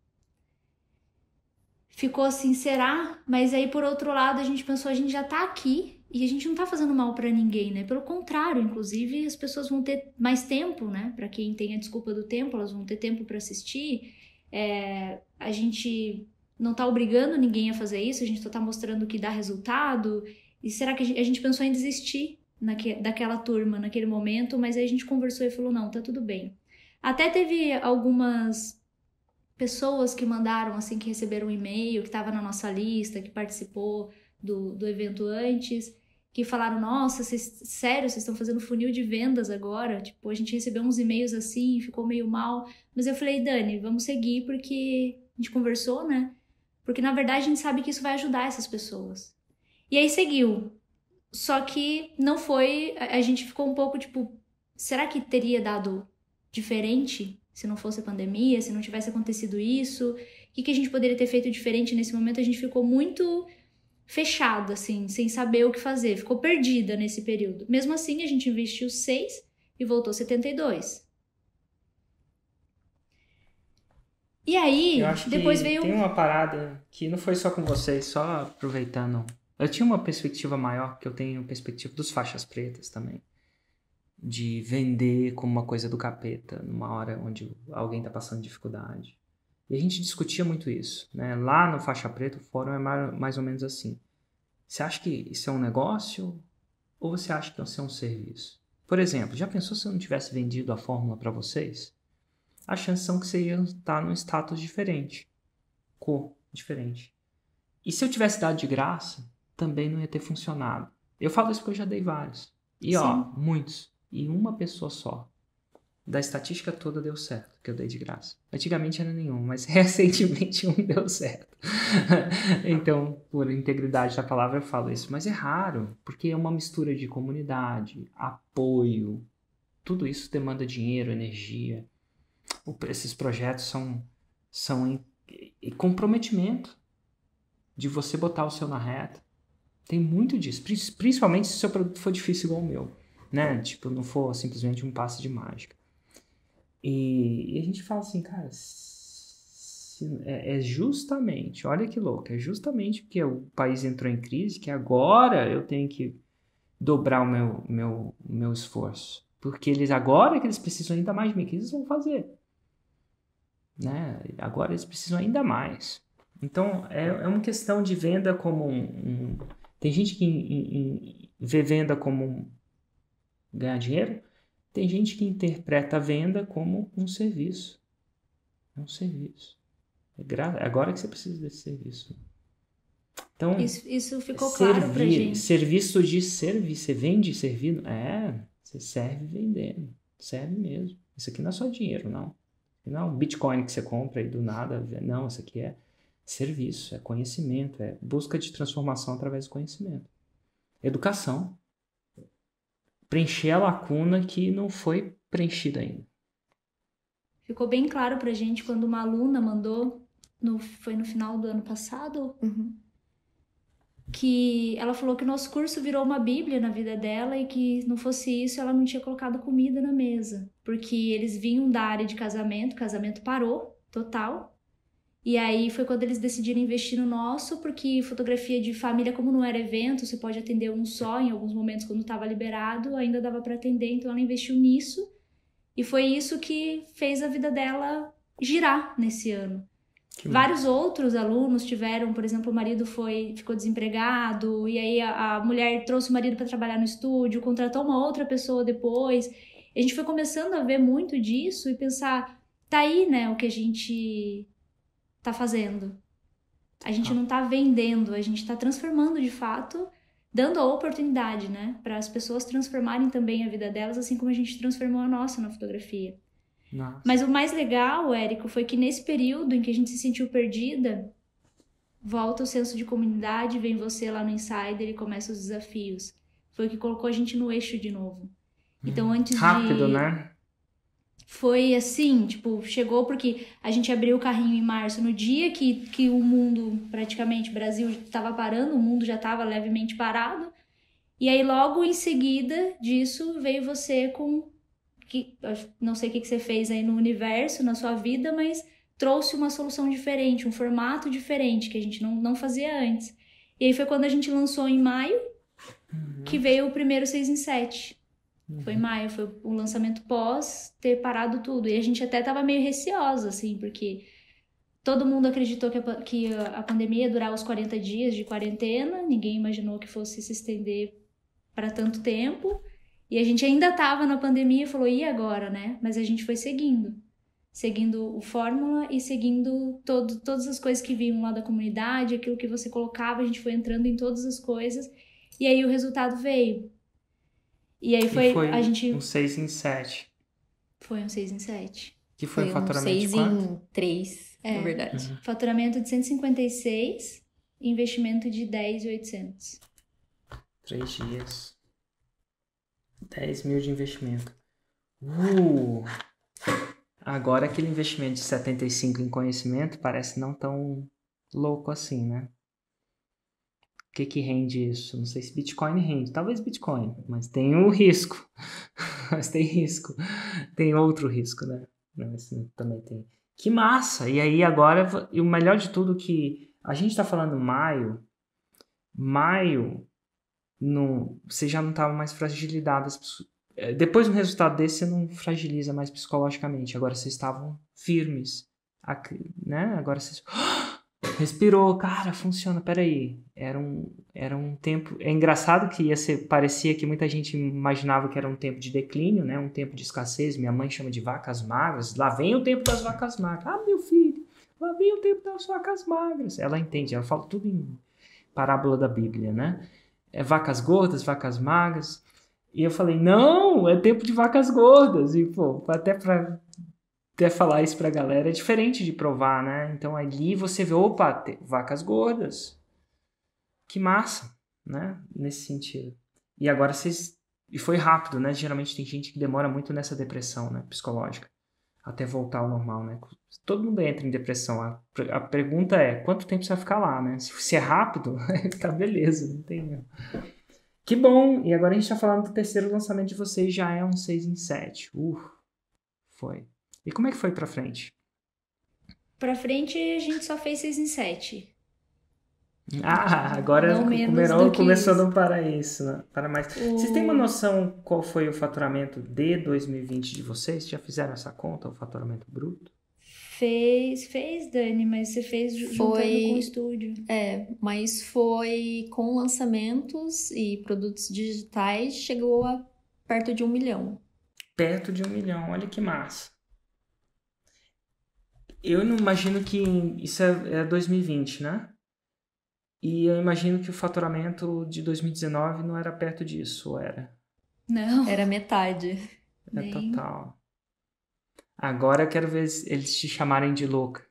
Ficou assim, será? Mas aí, por outro lado, a gente pensou, a gente já tá aqui e a gente não tá fazendo mal pra ninguém, né? Pelo contrário, inclusive, as pessoas vão ter mais tempo, né? Pra quem tem a desculpa do tempo, elas vão ter tempo pra assistir. É, a gente não tá obrigando ninguém a fazer isso, a gente só tá mostrando que dá resultado. E será que a gente, a gente pensou em desistir naque, daquela turma, naquele momento, mas aí a gente conversou e falou, não, tá tudo bem. Até teve algumas pessoas que mandaram, assim, que receberam um e-mail, que estava na nossa lista, que participou do, do evento antes, que falaram, nossa, cês, sério, vocês estão fazendo funil de vendas agora? Tipo, a gente recebeu uns e-mails assim, ficou meio mal. Mas eu falei, Dani, vamos seguir porque a gente conversou, né? Porque, na verdade, a gente sabe que isso vai ajudar essas pessoas. E aí seguiu. Só que não foi... A gente ficou um pouco, tipo, será que teria dado diferente se não fosse a pandemia, se não tivesse acontecido isso? O que, que a gente poderia ter feito diferente nesse momento? A gente ficou muito fechado, assim, sem saber o que fazer. Ficou perdida nesse período. Mesmo assim, a gente investiu seis e voltou setenta e dois. E aí,
eu acho
depois
que
veio...
tem uma parada que não foi só com vocês, só aproveitando. Eu tinha uma perspectiva maior, que eu tenho perspectiva dos faixas pretas também. De vender como uma coisa do capeta, numa hora onde alguém tá passando dificuldade. E a gente discutia muito isso, né? Lá no Faixa Preta, o fórum é mais ou menos assim. Você acha que isso é um negócio ou você acha que isso é um serviço? Por exemplo, já pensou se eu não tivesse vendido a fórmula para vocês? A chance são que você ia estar num status diferente. Cor diferente. E se eu tivesse dado de graça, também não ia ter funcionado. Eu falo isso porque eu já dei vários. E ó, Sim. muitos. E uma pessoa só. Da estatística toda deu certo, que eu dei de graça. Antigamente era nenhum, mas recentemente um deu certo. Então, por integridade da palavra eu falo isso. Mas é raro, porque é uma mistura de comunidade, apoio. Tudo isso demanda dinheiro, energia. Esses projetos são, são em, em comprometimento de você botar o seu na reta. Tem muito disso, principalmente se o seu produto for difícil igual o meu. Né? Tipo, não for simplesmente um passe de mágica. E, e a gente fala assim, cara, se, é, é justamente, olha que louco, é justamente porque o país entrou em crise que agora eu tenho que dobrar o meu, meu, meu esforço. Porque eles agora que eles precisam ainda mais de mim, o que eles vão fazer? né? Agora eles precisam ainda mais. Então, é, é uma questão de venda como um... um tem gente que in, in, vê venda como um, ganhar dinheiro, tem gente que interpreta a venda como um serviço. É um serviço. É gra... agora que você precisa desse serviço. Então,
Isso, isso ficou
servir,
claro pra gente.
Serviço de servir. Você vende servindo? É, você serve vendendo. Serve mesmo. Isso aqui não é só dinheiro, não. Não é um Bitcoin que você compra e do nada. Não, isso aqui é serviço, é conhecimento, é busca de transformação através do conhecimento. Educação. Preencher a lacuna que não foi preenchida ainda.
Ficou bem claro pra gente quando uma aluna mandou, no, foi no final do ano passado,
Uhum.
que ela falou que o nosso curso virou uma bíblia na vida dela e que não fosse isso, ela não tinha colocado comida na mesa. Porque eles vinham da área de casamento, o casamento parou, total. E aí foi quando eles decidiram investir no nosso, porque fotografia de família, como não era evento, você pode atender um só, em alguns momentos quando estava liberado, ainda dava para atender, então ela investiu nisso. E foi isso que fez a vida dela girar nesse ano. Que Vários bom. Outros alunos tiveram, por exemplo, o marido foi, ficou desempregado, e aí a, a mulher trouxe o marido para trabalhar no estúdio, contratou uma outra pessoa depois. E a gente foi começando a ver muito disso e pensar, tá aí, né, o que a gente tá fazendo. A gente ah. não tá vendendo, a gente tá transformando de fato, dando a oportunidade, né, para as pessoas transformarem também a vida delas, assim como a gente transformou a nossa na fotografia. Nossa. Mas o mais legal, Érico, foi que nesse período em que a gente se sentiu perdida, volta o senso de comunidade, vem você lá no Insider e começa os desafios. Foi o que colocou a gente no eixo de novo. Então, antes
Rápido,
de...
Rápido, né?
Foi assim, tipo, chegou porque a gente abriu o carrinho em março, no dia que, que o mundo, praticamente, o Brasil estava parando, o mundo já estava levemente parado. E aí, logo em seguida disso, veio você com... que não sei o que você fez aí no universo, na sua vida, mas trouxe uma solução diferente, um formato diferente, que a gente não, não fazia antes. E aí foi quando a gente lançou em maio, uhum. que veio o primeiro seis em sete. Uhum. Foi em maio, foi o lançamento pós ter parado tudo. E a gente até tava meio receosa, assim, porque todo mundo acreditou que a, que a pandemia ia durar os quarenta dias de quarentena, ninguém imaginou que fosse se estender para tanto tempo. E a gente ainda tava na pandemia e falou, e agora, né? Mas a gente foi seguindo. Seguindo o Fórmula e seguindo todo, todas as coisas que vinham lá da comunidade, aquilo que você colocava, a gente foi entrando em todas as coisas. E aí o resultado veio. E aí foi,
e foi
a gente...
um seis em sete.
Foi um seis em sete.
Que foi, foi o faturamento
um seis
de quanto?
em três, é, na verdade.
Uhum. Faturamento de cento e cinquenta e seis, investimento de dez mil e oitocentos.
Três dias. dez mil de investimento. Uh! Agora aquele investimento de setenta e cinco em conhecimento parece não tão louco assim, né? O que que rende isso? Não sei se Bitcoin rende. Talvez Bitcoin, mas tem um risco. Mas tem risco. Tem outro risco, né? Não, esse também tem. Que massa! E aí agora, e o melhor de tudo que a gente tá falando maio, maio No, você já não estava mais fragilizado. Depois de um resultado desse, você não fragiliza mais psicologicamente. Agora vocês estavam firmes, né? Agora vocês... Respirou, cara, funciona, peraí. Era um, era um tempo... É engraçado que ia ser, parecia que muita gente imaginava que era um tempo de declínio, né? Um tempo de escassez. Minha mãe chama de vacas magras. Lá vem o tempo das vacas magras. Ah, meu filho, lá vem o tempo das vacas magras. Ela entende, ela fala tudo em parábola da Bíblia, né? É vacas gordas, vacas magras. E eu falei, não, é tempo de vacas gordas. E, pô, até pra até falar isso pra galera, é diferente de provar, né? Então, ali você vê, opa, tem vacas gordas. Que massa, né? Nesse sentido. E agora vocês... E foi rápido, né? Geralmente tem gente que demora muito nessa depressão, né? Psicológica. Até voltar ao normal, né? Todo mundo entra em depressão. A, a pergunta é, quanto tempo você vai ficar lá, né? Se, se é rápido, tá beleza, não tem mesmo. Que bom! E agora a gente tá falando do terceiro lançamento de vocês, já é um seis em sete. Uh, foi. E como é que foi pra frente?
Pra frente, a gente só fez seis em sete.
Ah, agora o Merol começou a não parar isso, né? Para mais. O... Vocês têm uma noção qual foi o faturamento de dois mil e vinte de vocês? Já fizeram essa conta, o faturamento bruto?
Fez, fez, Dani, mas você fez ju- juntando
Foi-
com o estúdio.
É, mas foi com lançamentos e produtos digitais, chegou a perto de um milhão.
Perto de um milhão, olha que massa. Eu não imagino que isso é, é dois mil e vinte, né? E eu imagino que o faturamento de dois mil e dezenove não era perto disso, ou era?
Não,
Era metade.
É
nem.
total. Agora eu quero ver se eles te chamarem de louca.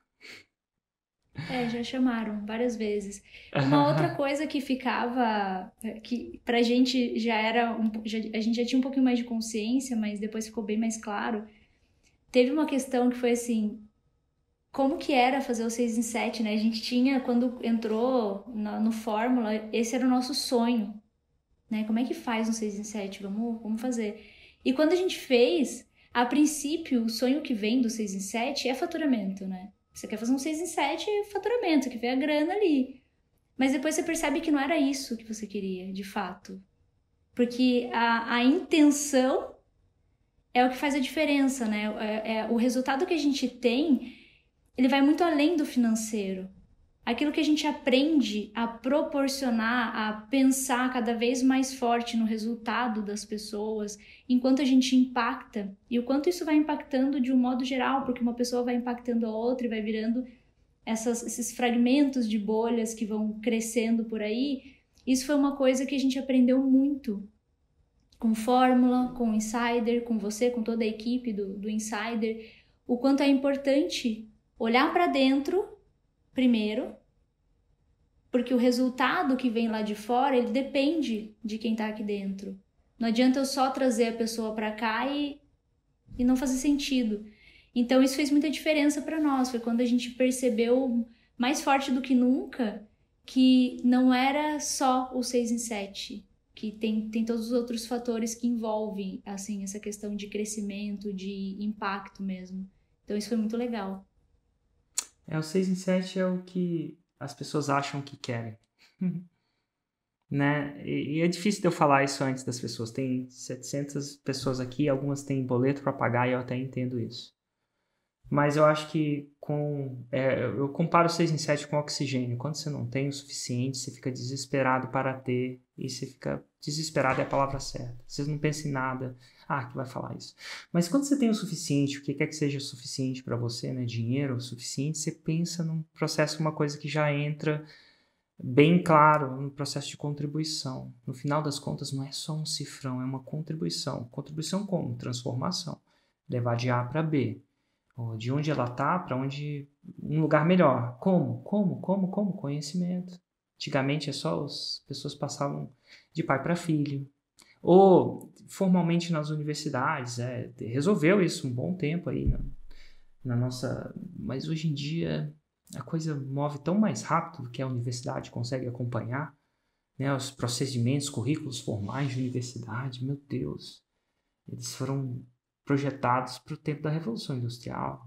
É, já chamaram várias vezes. Uma outra coisa que ficava, é, que pra gente já era, um, po- já- a gente já tinha um pouquinho mais de consciência, mas depois ficou bem mais claro. Teve uma questão que foi assim, como que era fazer o seis em sete, né? A gente tinha, quando entrou na- no Fórmula, esse era o nosso sonho, né? Como é que faz um seis em sete? Vamos, vamos fazer. E quando a gente fez, a princípio, o sonho que vem do seis em sete é faturamento, né? Você quer fazer um seis em sete, é faturamento, você quer ver a grana ali. Mas depois você percebe que não era isso que você queria, de fato. Porque a, a intenção é o que faz a diferença, né? É, é- o resultado que a gente tem, ele vai muito além do financeiro. Aquilo que a gente aprende a proporcionar, a pensar cada vez mais forte no resultado das pessoas, enquanto a gente impacta, e o quanto isso vai impactando de um modo geral, porque uma pessoa vai impactando a outra e vai virando essas- esses fragmentos de bolhas que vão crescendo por aí. Isso foi uma coisa que a gente aprendeu muito com Fórmula, com Insider, com você, com toda a equipe do, do Insider, o quanto é importante olhar para dentro primeiro, porque o resultado que vem lá de fora, ele depende de quem tá aqui dentro. Não adianta eu só trazer a pessoa para cá e, e não fazer sentido. Então isso fez muita diferença para nós, foi quando a gente percebeu mais forte do que nunca que não era só o seis em sete, que tem, tem todos os outros fatores que envolvem assim essa questão de crescimento, de impacto mesmo. Então isso foi muito legal.
É, o seis em sete é o que as pessoas acham que querem. Né? E, e é difícil de eu falar isso antes das pessoas. Tem setecentas pessoas aqui, algumas têm boleto para pagar e eu até entendo isso. Mas eu acho que com é, eu comparo o seis em sete com oxigênio. Quando você não tem o suficiente, você fica desesperado para ter. E você fica desesperado é a palavra certa. Você não pensa em nada. Ah, que vai falar isso. Mas quando você tem o suficiente, o que quer que seja suficiente para você, né? Dinheiro o suficiente, você pensa num processo, uma coisa que já entra bem claro no processo de contribuição. No final das contas, não é só um cifrão, é uma contribuição. Contribuição como? Transformação. Levar de A para B. De onde ela está para onde um lugar melhor. Como? Como? Como? Como? Conhecimento. Antigamente é só as pessoas passavam de pai para filho. Ou formalmente nas universidades, é, resolveu isso um bom tempo aí na, na nossa. Mas hoje em dia a coisa move tão mais rápido do que a universidade consegue acompanhar, né? Os procedimentos, currículos formais de universidade, meu Deus, eles foram projetados para o tempo da Revolução Industrial,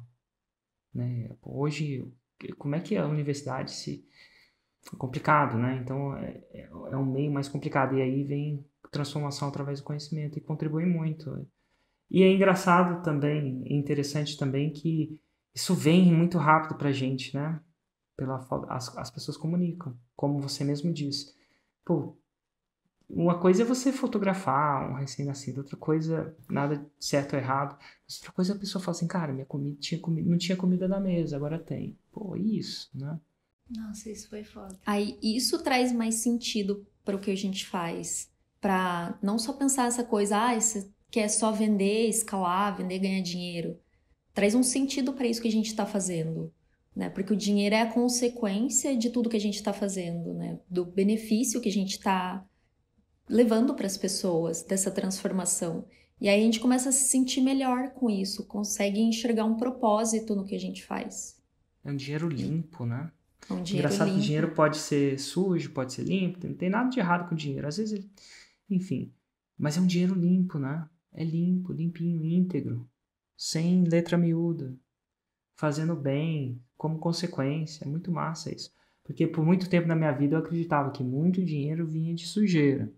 né? Hoje, como é que a universidade se... É complicado, né? Então, é, é um meio mais complicado. E aí vem transformação através do conhecimento e contribui muito. E é engraçado também, é interessante também que isso vem muito rápido pra gente, né? Pela, as, as pessoas comunicam, como você mesmo disse. Pô, uma coisa é você fotografar um recém-nascido, outra coisa, nada certo ou errado. Outra coisa é a pessoa fala assim, cara, minha comida, tinha comida, não tinha comida na mesa, agora tem. Pô, isso, né?
Nossa, isso foi foda.
Aí isso traz mais sentido para o que a gente faz. Para não só pensar essa coisa, ah, você quer só vender, escalar, vender, ganhar dinheiro. Traz um sentido para isso que a gente está fazendo, né? Porque o dinheiro é a consequência de tudo que a gente está fazendo, né? Do benefício que a gente está levando para as pessoas, dessa transformação. E aí a gente começa a se sentir melhor com isso, consegue enxergar um propósito no que a gente faz.
É um dinheiro limpo, né?
É um dinheiro
Engraçado
limpo.
que dinheiro pode ser sujo, pode ser limpo, não tem nada de errado com dinheiro. Às vezes, ele... enfim, mas é um dinheiro limpo, né? É limpo, limpinho, íntegro, sem letra miúda, fazendo bem, como consequência. É muito massa isso. Porque por muito tempo na minha vida eu acreditava que muito dinheiro vinha de sujeira.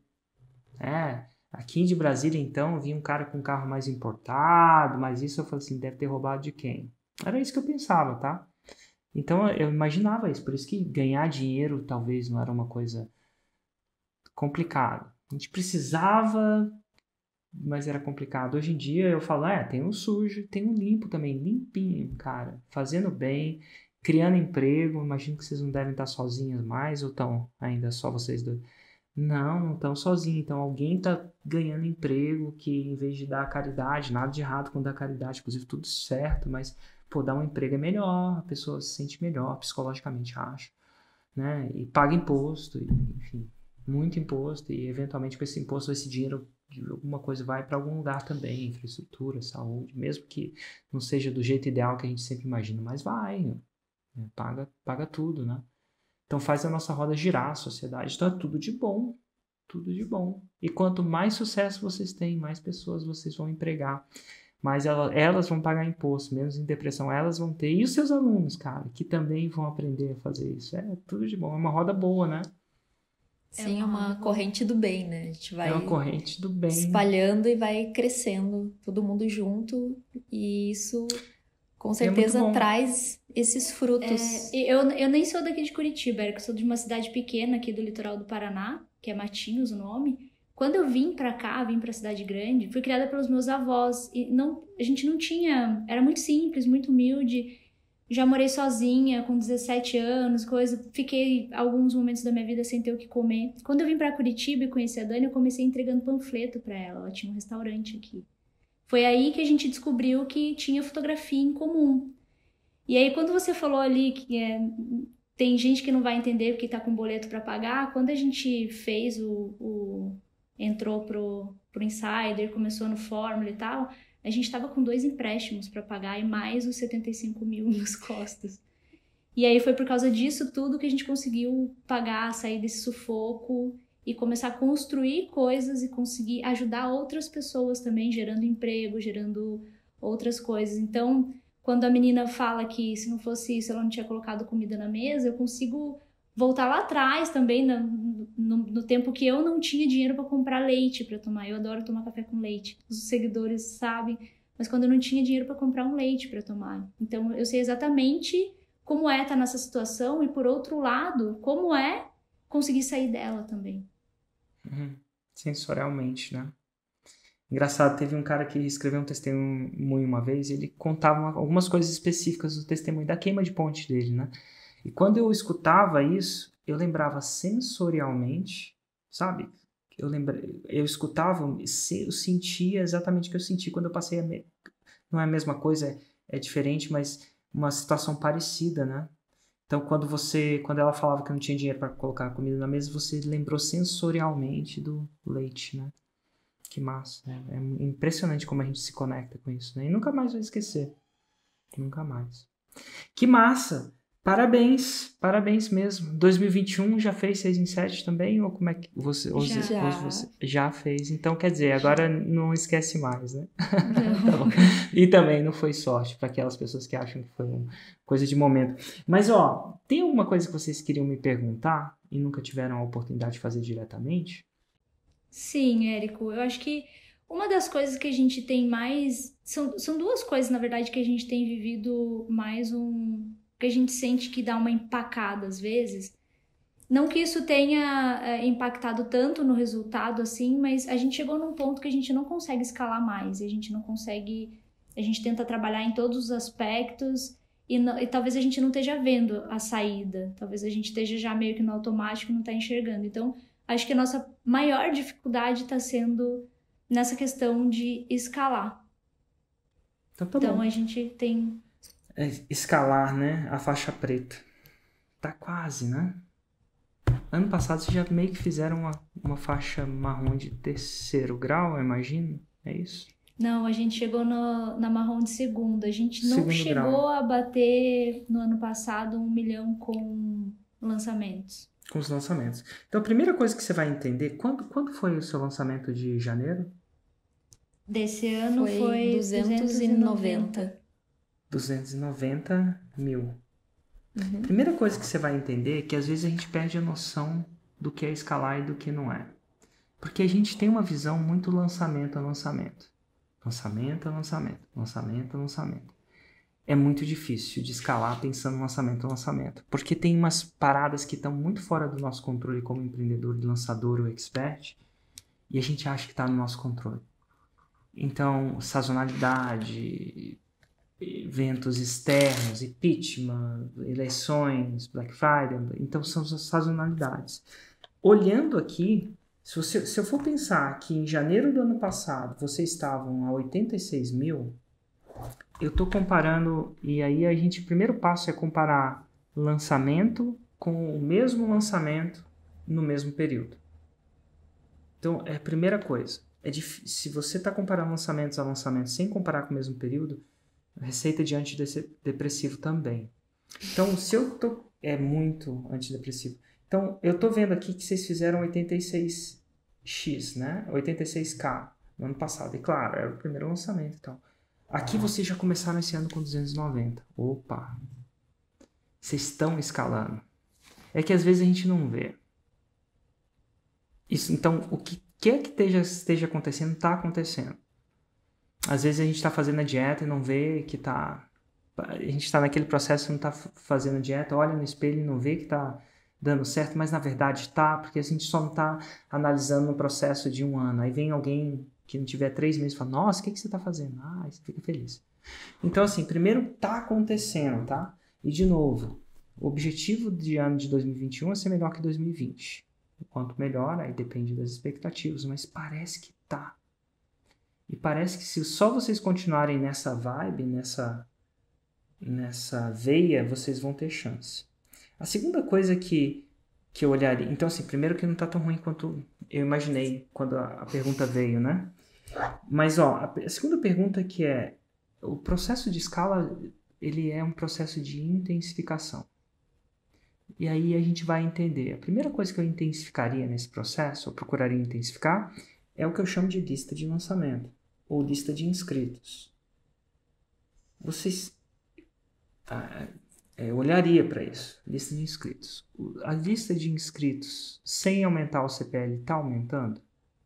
É, aqui de Brasília então vinha um cara com um carro mais importado, mas isso eu falei assim, deve ter roubado de quem? Era isso que eu pensava, tá? Então eu imaginava isso, por isso que ganhar dinheiro talvez não era uma coisa complicada. A gente precisava, mas era complicado. Hoje em dia eu falo, é, tem um sujo, tem um limpo também, limpinho, cara, fazendo bem, criando emprego. Imagino que vocês não devem estar sozinhos mais, ou estão ainda só vocês dois? Não, não estão sozinhos. Então alguém está ganhando emprego que em vez de dar caridade, nada de errado com dar caridade, inclusive tudo certo, mas pô, dar um emprego é melhor, a pessoa se sente melhor, psicologicamente acha, né? E paga imposto, e, enfim, muito imposto, e eventualmente com esse imposto, esse dinheiro de alguma coisa vai para algum lugar também, infraestrutura, saúde, mesmo que não seja do jeito ideal que a gente sempre imagina, mas vai, né? paga, paga tudo, né? Então faz a nossa roda girar, a sociedade. Então é tudo de bom, tudo de bom. E quanto mais sucesso vocês têm, mais pessoas vocês vão empregar, mais ela, elas vão pagar imposto, menos em depressão elas vão ter. E os seus alunos, cara, que também vão aprender a fazer isso. É tudo de bom, é uma roda boa, né?
Sim, é uma corrente do bem, né? A gente vai
É uma corrente do bem.
espalhando e vai crescendo, todo mundo junto, e isso com certeza
bom.
traz esses frutos.
É, eu, eu nem sou daqui de Curitiba, Érica, eu sou de uma cidade pequena aqui do litoral do Paraná, que é Matinhos o nome. Quando eu vim pra cá, vim pra cidade grande, fui criada pelos meus avós, e não, a gente não tinha, era muito simples, muito humilde. Já morei sozinha com dezessete anos, coisa. Fiquei alguns momentos da minha vida sem ter o que comer. Quando eu vim pra Curitiba e conheci a Dani, eu comecei entregando panfleto pra ela. Ela tinha um restaurante aqui. Foi aí que a gente descobriu que tinha fotografia em comum. E aí, quando você falou ali que é, tem gente que não vai entender porque tá com boleto pra pagar, quando a gente fez o... o entrou pro, pro Insider, começou no Fórmula e tal... A gente estava com dois empréstimos para pagar e mais os setenta e cinco mil nas costas. E aí foi por causa disso tudo que a gente conseguiu pagar, sair desse sufoco e começar a construir coisas e conseguir ajudar outras pessoas também, gerando emprego, gerando outras coisas. Então, quando a menina fala que se não fosse isso ela não tinha colocado comida na mesa, eu consigo voltar lá atrás também, no, no, no tempo que eu não tinha dinheiro para comprar leite para tomar. Eu adoro tomar café com leite, os seguidores sabem, mas quando eu não tinha dinheiro para comprar um leite para tomar. Então eu sei exatamente como é estar nessa situação e, por outro lado, como é conseguir sair dela também.
Uhum. Sensorialmente, né? Engraçado, teve um cara que escreveu um testemunho uma vez e ele contava uma, algumas coisas específicas do testemunho, da queima de ponte dele, né? E quando eu escutava isso, eu lembrava sensorialmente, sabe? Eu lembrei, eu escutava, eu sentia exatamente o que eu senti quando eu passei a... Me... Não é a mesma coisa, é, é diferente, mas uma situação parecida, né? Então, quando você, quando ela falava que não tinha dinheiro para colocar a comida na mesa, você lembrou sensorialmente do leite, né? Que massa, né? É impressionante como a gente se conecta com isso, né? E nunca mais vai esquecer. Nunca mais. Que massa! Parabéns, parabéns mesmo. dois mil e vinte e um já fez seis em sete também? Ou como é que você, ou
Já.
você, ou você já fez? Então, quer dizer, agora não esquece mais, né? Então, e também não foi sorte para aquelas pessoas que acham que foi uma coisa de momento. Mas, ó, tem alguma coisa que vocês queriam me perguntar e nunca tiveram a oportunidade de fazer diretamente?
Sim, Érico, eu acho que uma das coisas que a gente tem mais... São, são duas coisas, na verdade, que a gente tem vivido mais um... que a gente sente que dá uma empacada às vezes. Não que isso tenha é, impactado tanto no resultado assim, mas a gente chegou num ponto que a gente não consegue escalar mais, a gente não consegue, a gente tenta trabalhar em todos os aspectos e, não, e talvez a gente não esteja vendo a saída, talvez a gente esteja já meio que no automático e não está enxergando. Então, acho que a nossa maior dificuldade está sendo nessa questão de escalar.
Então, tá
então
bom.
A gente tem...
É, escalar, né? A faixa preta. Tá quase, né? Ano passado vocês já meio que fizeram uma, uma faixa marrom de terceiro grau, eu imagino. É isso?
Não, a gente chegou no, na marrom de segundo. A gente não
Segundo
chegou
grau.
a bater no ano passado um milhão com lançamentos.
Com os lançamentos. Então a primeira coisa que você vai entender, quando, quando foi o seu lançamento de janeiro?
Desse ano
Foi
foi
duzentos e noventa.
duzentos e noventa mil.
Uhum.
Primeira coisa que você vai entender é que às vezes a gente perde a noção do que é escalar e do que não é. Porque a gente tem uma visão muito lançamento a lançamento. Lançamento a lançamento. Lançamento a lançamento. é muito difícil de escalar pensando no lançamento lançamento. Porque tem umas paradas que estão muito fora do nosso controle como empreendedor, lançador ou expert, e a gente acha que está no nosso controle. Então, sazonalidade, eventos externos, impeachment, eleições, Black Friday, então são as sazonalidades. Olhando aqui, se, você, se eu for pensar que em janeiro do ano passado vocês estavam a oitenta e seis mil, eu estou comparando, e aí a gente, o primeiro passo é comparar lançamento com o mesmo lançamento no mesmo período. Então, é a primeira coisa. É difícil, se você está comparando lançamentos a lançamentos sem comparar com o mesmo período, a receita de antidepressivo também. Então, se eu tô... É muito antidepressivo. Então, eu tô vendo aqui que vocês fizeram oitenta e seis x, né? oitenta e seis k no ano passado. E claro, era o primeiro lançamento e tal. Aqui vocês já começaram esse ano com duzentos e noventa. Opa! Vocês estão escalando. É que às vezes a gente não vê. Isso, então, o que quer que esteja, esteja acontecendo, está acontecendo. Às vezes a gente está fazendo a dieta e não vê que está... A gente está naquele processo e não está fazendo a dieta, olha no espelho e não vê que está dando certo, mas na verdade está, porque a gente só não está analisando no processo de um ano. Aí vem alguém que não tiver três meses e fala, nossa, o que, que você está fazendo? Ah, você fica feliz. Então, assim, primeiro está acontecendo, tá? E, de novo, o objetivo de ano de dois mil e vinte e um é ser melhor que dois mil e vinte. Quanto melhor, aí depende das expectativas, mas parece que tá. E parece que se só vocês continuarem nessa vibe, nessa, nessa veia, vocês vão ter chance. A segunda coisa que, que eu olharia... Então, assim, primeiro que não tá tão ruim quanto eu imaginei quando a, a pergunta veio, né? Mas, ó, a, a segunda pergunta que é... O processo de escala, ele é um processo de intensificação. E aí a gente vai entender. A primeira coisa que eu intensificaria nesse processo, ou procuraria intensificar, é o que eu chamo de lista de lançamento, ou lista de inscritos. Vocês... Ah, eu olharia para isso, lista de inscritos. A lista de inscritos, sem aumentar o C P L, está aumentando?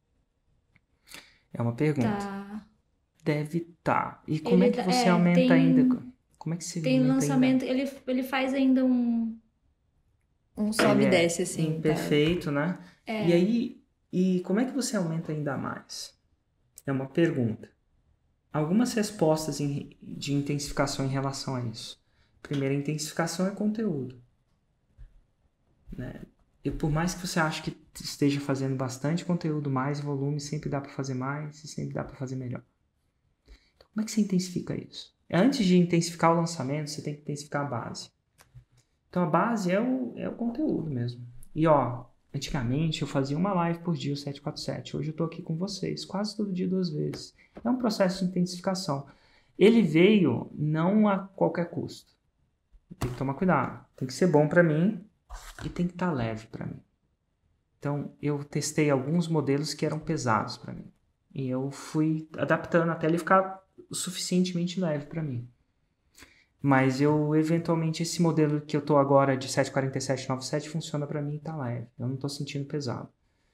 É uma pergunta.
Tá.
Deve estar. Tá. E como
ele,
é que você
é,
aumenta
tem,
ainda? Como é que você
tem
aumenta
lançamento,
ainda?
ele, ele faz ainda um...
Um sobe e
é
desce, assim.
imperfeito, tá? Né?
É.
E aí, e como é que você aumenta ainda mais? É uma pergunta. Algumas respostas em, de intensificação em relação a isso. Primeira intensificação é conteúdo. Né? E por mais que você ache que esteja fazendo bastante conteúdo, mais volume, sempre dá para fazer mais e sempre dá para fazer melhor. Então, como é que você intensifica isso? Antes de intensificar o lançamento, você tem que intensificar a base. Então, a base é o, é o conteúdo mesmo. E, ó, antigamente eu fazia uma live por dia, o sete quatro sete. Hoje eu tô aqui com vocês, quase todo dia, duas vezes. É um processo de intensificação. Ele veio não a qualquer custo. Tem que tomar cuidado. Tem que ser bom para mim e tem que estar leve para mim. Então, eu testei alguns modelos que eram pesados para mim. E eu fui adaptando até ele ficar suficientemente leve para mim. Mas eu, eventualmente, esse modelo que eu tô agora de sete quatro sete nove sete funciona para mim e tá leve. Eu não tô sentindo pesado.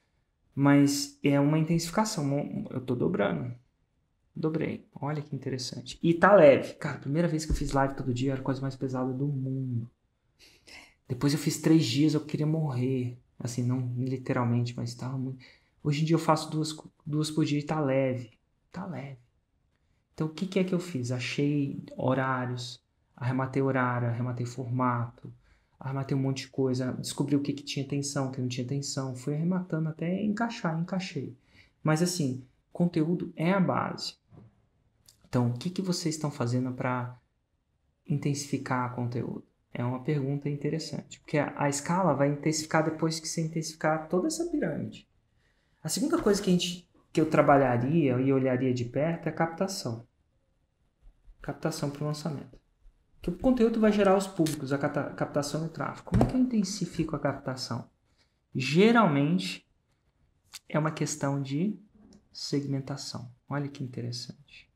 Mas é uma intensificação. Eu tô dobrando. Dobrei. Olha que interessante. E tá leve. Cara, a primeira vez que eu fiz live todo dia era a coisa mais pesada do mundo. Depois eu fiz três dias, eu queria morrer. Assim, não literalmente, mas tava muito... Hoje em dia eu faço duas, duas por dia e tá leve. Tá leve. Então, o que, que é que eu fiz? Achei horários, arrematei horário, arrematei formato, arrematei um monte de coisa, descobri o que, que tinha tensão, o que não tinha tensão, fui arrematando até encaixar, encaixei. Mas assim, conteúdo é a base. Então, o que, que vocês estão fazendo para intensificar conteúdo? É uma pergunta interessante, porque a, a escala vai intensificar depois que você intensificar toda essa pirâmide. A segunda coisa que, a gente, que eu trabalharia e olharia de perto é a captação. Captação para o lançamento. Que o conteúdo vai gerar os públicos, a captação e o tráfego. Como é que eu intensifico a captação? Geralmente é uma questão de segmentação. Olha que interessante.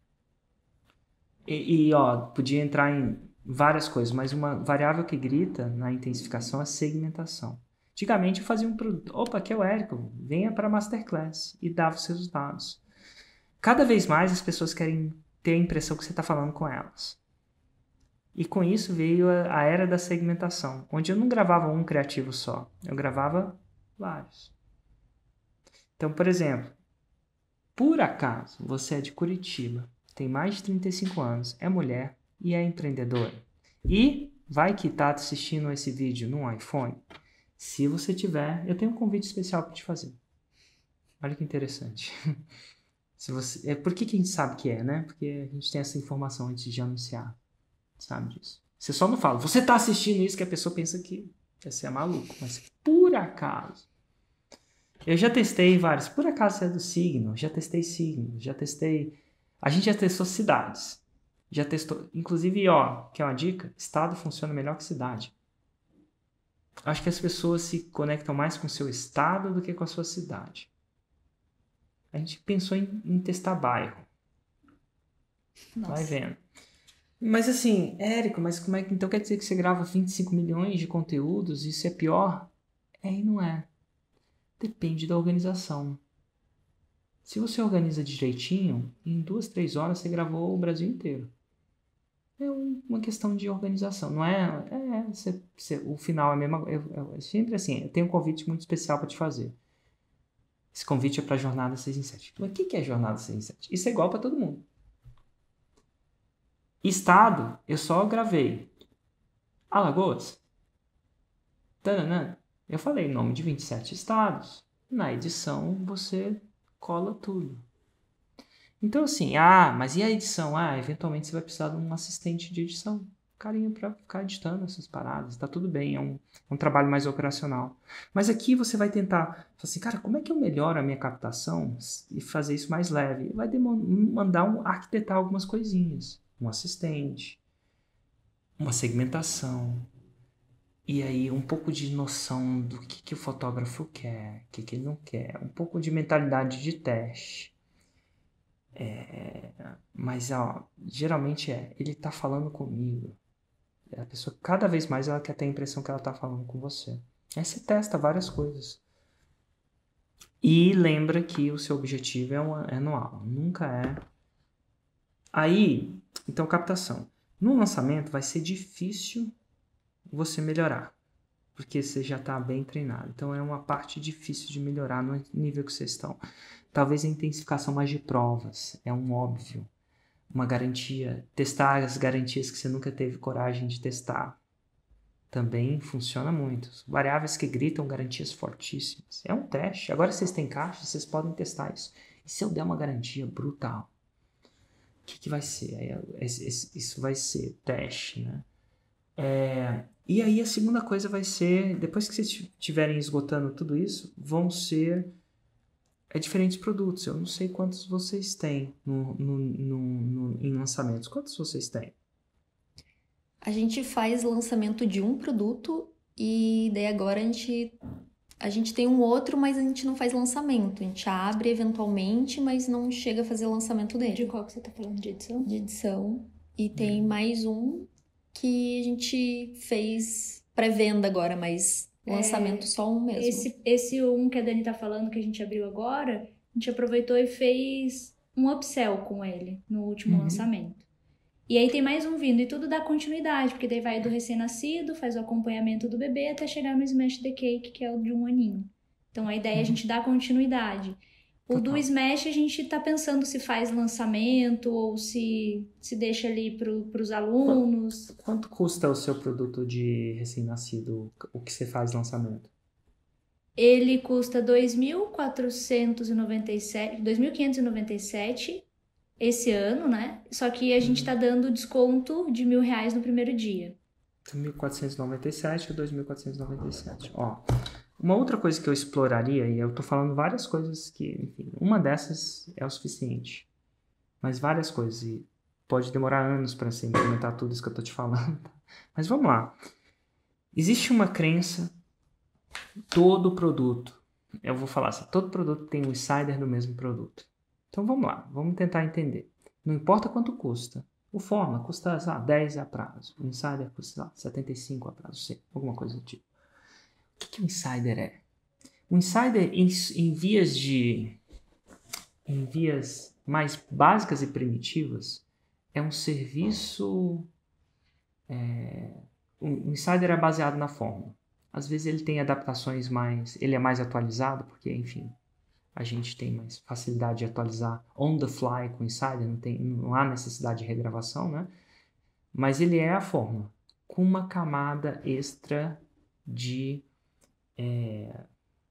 E, e ó, podia entrar em várias coisas, mas uma variável que grita na intensificação é segmentação. Antigamente eu fazia um produto. Opa, aqui é o Érico, venha para a Masterclass e dava os resultados. Cada vez mais as pessoas querem ter a impressão que você está falando com elas. E com isso veio a, a era da segmentação, onde eu não gravava um criativo só, eu gravava vários. Então, por exemplo, por acaso você é de Curitiba, tem mais de trinta e cinco anos, é mulher e é empreendedora, e vai que está assistindo esse vídeo no iPhone, se você tiver, eu tenho um convite especial para te fazer. Olha que interessante. Se você, é, por que, que a gente sabe que é, né? Porque a gente tem essa informação antes de anunciar. Sabe disso. Você só não fala, você tá assistindo isso, que a pessoa pensa que você é maluco. Mas por acaso. Eu já testei vários. Por acaso você é do signo. Já testei signo. Já testei. A gente já testou cidades. Já testou. Inclusive, ó, quer uma dica? Estado funciona melhor que cidade. Acho que as pessoas se conectam mais com o seu estado do que com a sua cidade. A gente pensou em, em testar bairro.
Nossa.
Vai vendo. Mas assim, Érico, mas como é que... Então quer dizer que você grava vinte e cinco milhões de conteúdos? Isso é pior? É e não é. Depende da organização. Se você organiza direitinho, em duas, três horas você gravou o Brasil inteiro. É um, uma questão de organização, não é? É, você, você, o final é a mesma... Eu, é sempre assim, eu tenho um convite muito especial para te fazer. Esse convite é para a Jornada seis em sete. Mas o que é Jornada seis em sete? Isso é igual para todo mundo. Estado, eu só gravei Alagoas. Tananã. Eu falei o nome de vinte e sete estados. Na edição, você cola tudo. Então, assim, ah, mas e a edição? Ah, eventualmente você vai precisar de um assistente de edição. Carinha pra ficar editando essas paradas. Tá tudo bem, é um, é um trabalho mais operacional. Mas aqui você vai tentar, falar assim, cara, como é que eu melhoro a minha captação e fazer isso mais leve? Vai mandar um, arquitetar algumas coisinhas. Um assistente, uma segmentação, e aí um pouco de noção do que, que o fotógrafo quer, o que, que ele não quer, um pouco de mentalidade de teste. É, mas ó, geralmente é, ele tá falando comigo. A pessoa, cada vez mais ela quer ter a impressão que ela tá falando com você. Aí você testa várias coisas. E lembra que o seu objetivo é, uma, é anual, nunca é. Aí, então, captação. No lançamento vai ser difícil você melhorar, porque você já está bem treinado. Então, é uma parte difícil de melhorar no nível que vocês estão. Talvez a intensificação mais de provas, é um óbvio. Uma garantia, testar as garantias que você nunca teve coragem de testar. Também funciona muito. Variáveis que gritam garantias fortíssimas. É um teste. Agora vocês têm caixa, vocês podem testar isso. E se eu der uma garantia brutal? O que, que vai ser? Aí, isso vai ser teste, né? É, e aí a segunda coisa vai ser, depois que vocês estiverem esgotando tudo isso, vão ser é, diferentes produtos. Eu não sei quantos vocês têm no, no, no, no, em lançamentos. Quantos vocês têm?
A gente faz lançamento de um produto e daí agora a gente... A gente tem um outro, mas a gente não faz lançamento. A gente abre eventualmente, mas não chega a fazer lançamento dele.
De qual que você tá falando? De edição?
De edição. E tem hum. mais um que a gente fez pré-venda agora, mas lançamento é, só um mesmo.
Esse, esse um que a Dani tá falando, que a gente abriu agora, a gente aproveitou e fez um upsell com ele no último uhum. lançamento. E aí tem mais um vindo, e tudo dá continuidade, porque daí vai do recém-nascido, faz o acompanhamento do bebê até chegar no Smash the Cake, que é o de um aninho. Então a ideia uhum. é a gente dar continuidade. O Total. Do Smash a gente tá pensando se faz lançamento ou se, se deixa ali pro, pros alunos.
Quanto, quanto custa o seu produto de recém-nascido, o que você faz lançamento?
Ele custa dois mil quatrocentos e noventa e sete, dois mil quinhentos e noventa e sete esse ano, né? Só que a gente tá dando desconto de mil reais no primeiro dia.
mil quatrocentos e noventa e sete ou dois mil quatrocentos e noventa e sete. Ó, uma outra coisa que eu exploraria, e eu tô falando várias coisas que, enfim, uma dessas é o suficiente. Mas várias coisas, e pode demorar anos para você implementar tudo isso que eu tô te falando. Mas vamos lá. Existe uma crença, todo produto, eu vou falar assim, todo produto tem um insider do mesmo produto. Então vamos lá, vamos tentar entender. Não importa quanto custa. O Forma custa sabe, dez a prazo. O Insider custa lá, setenta e cinco a prazo. Sei, alguma coisa do tipo. O que, que o Insider é? O Insider, em, em vias de... Em vias mais básicas e primitivas, é um serviço É, o Insider é baseado na fórmula. Às vezes ele tem adaptações mais... Ele é mais atualizado, porque, enfim, a gente tem mais facilidade de atualizar on the fly com o Insider, não, tem, não há necessidade de regravação, né? Mas ele é a fórmula, com uma camada extra de é,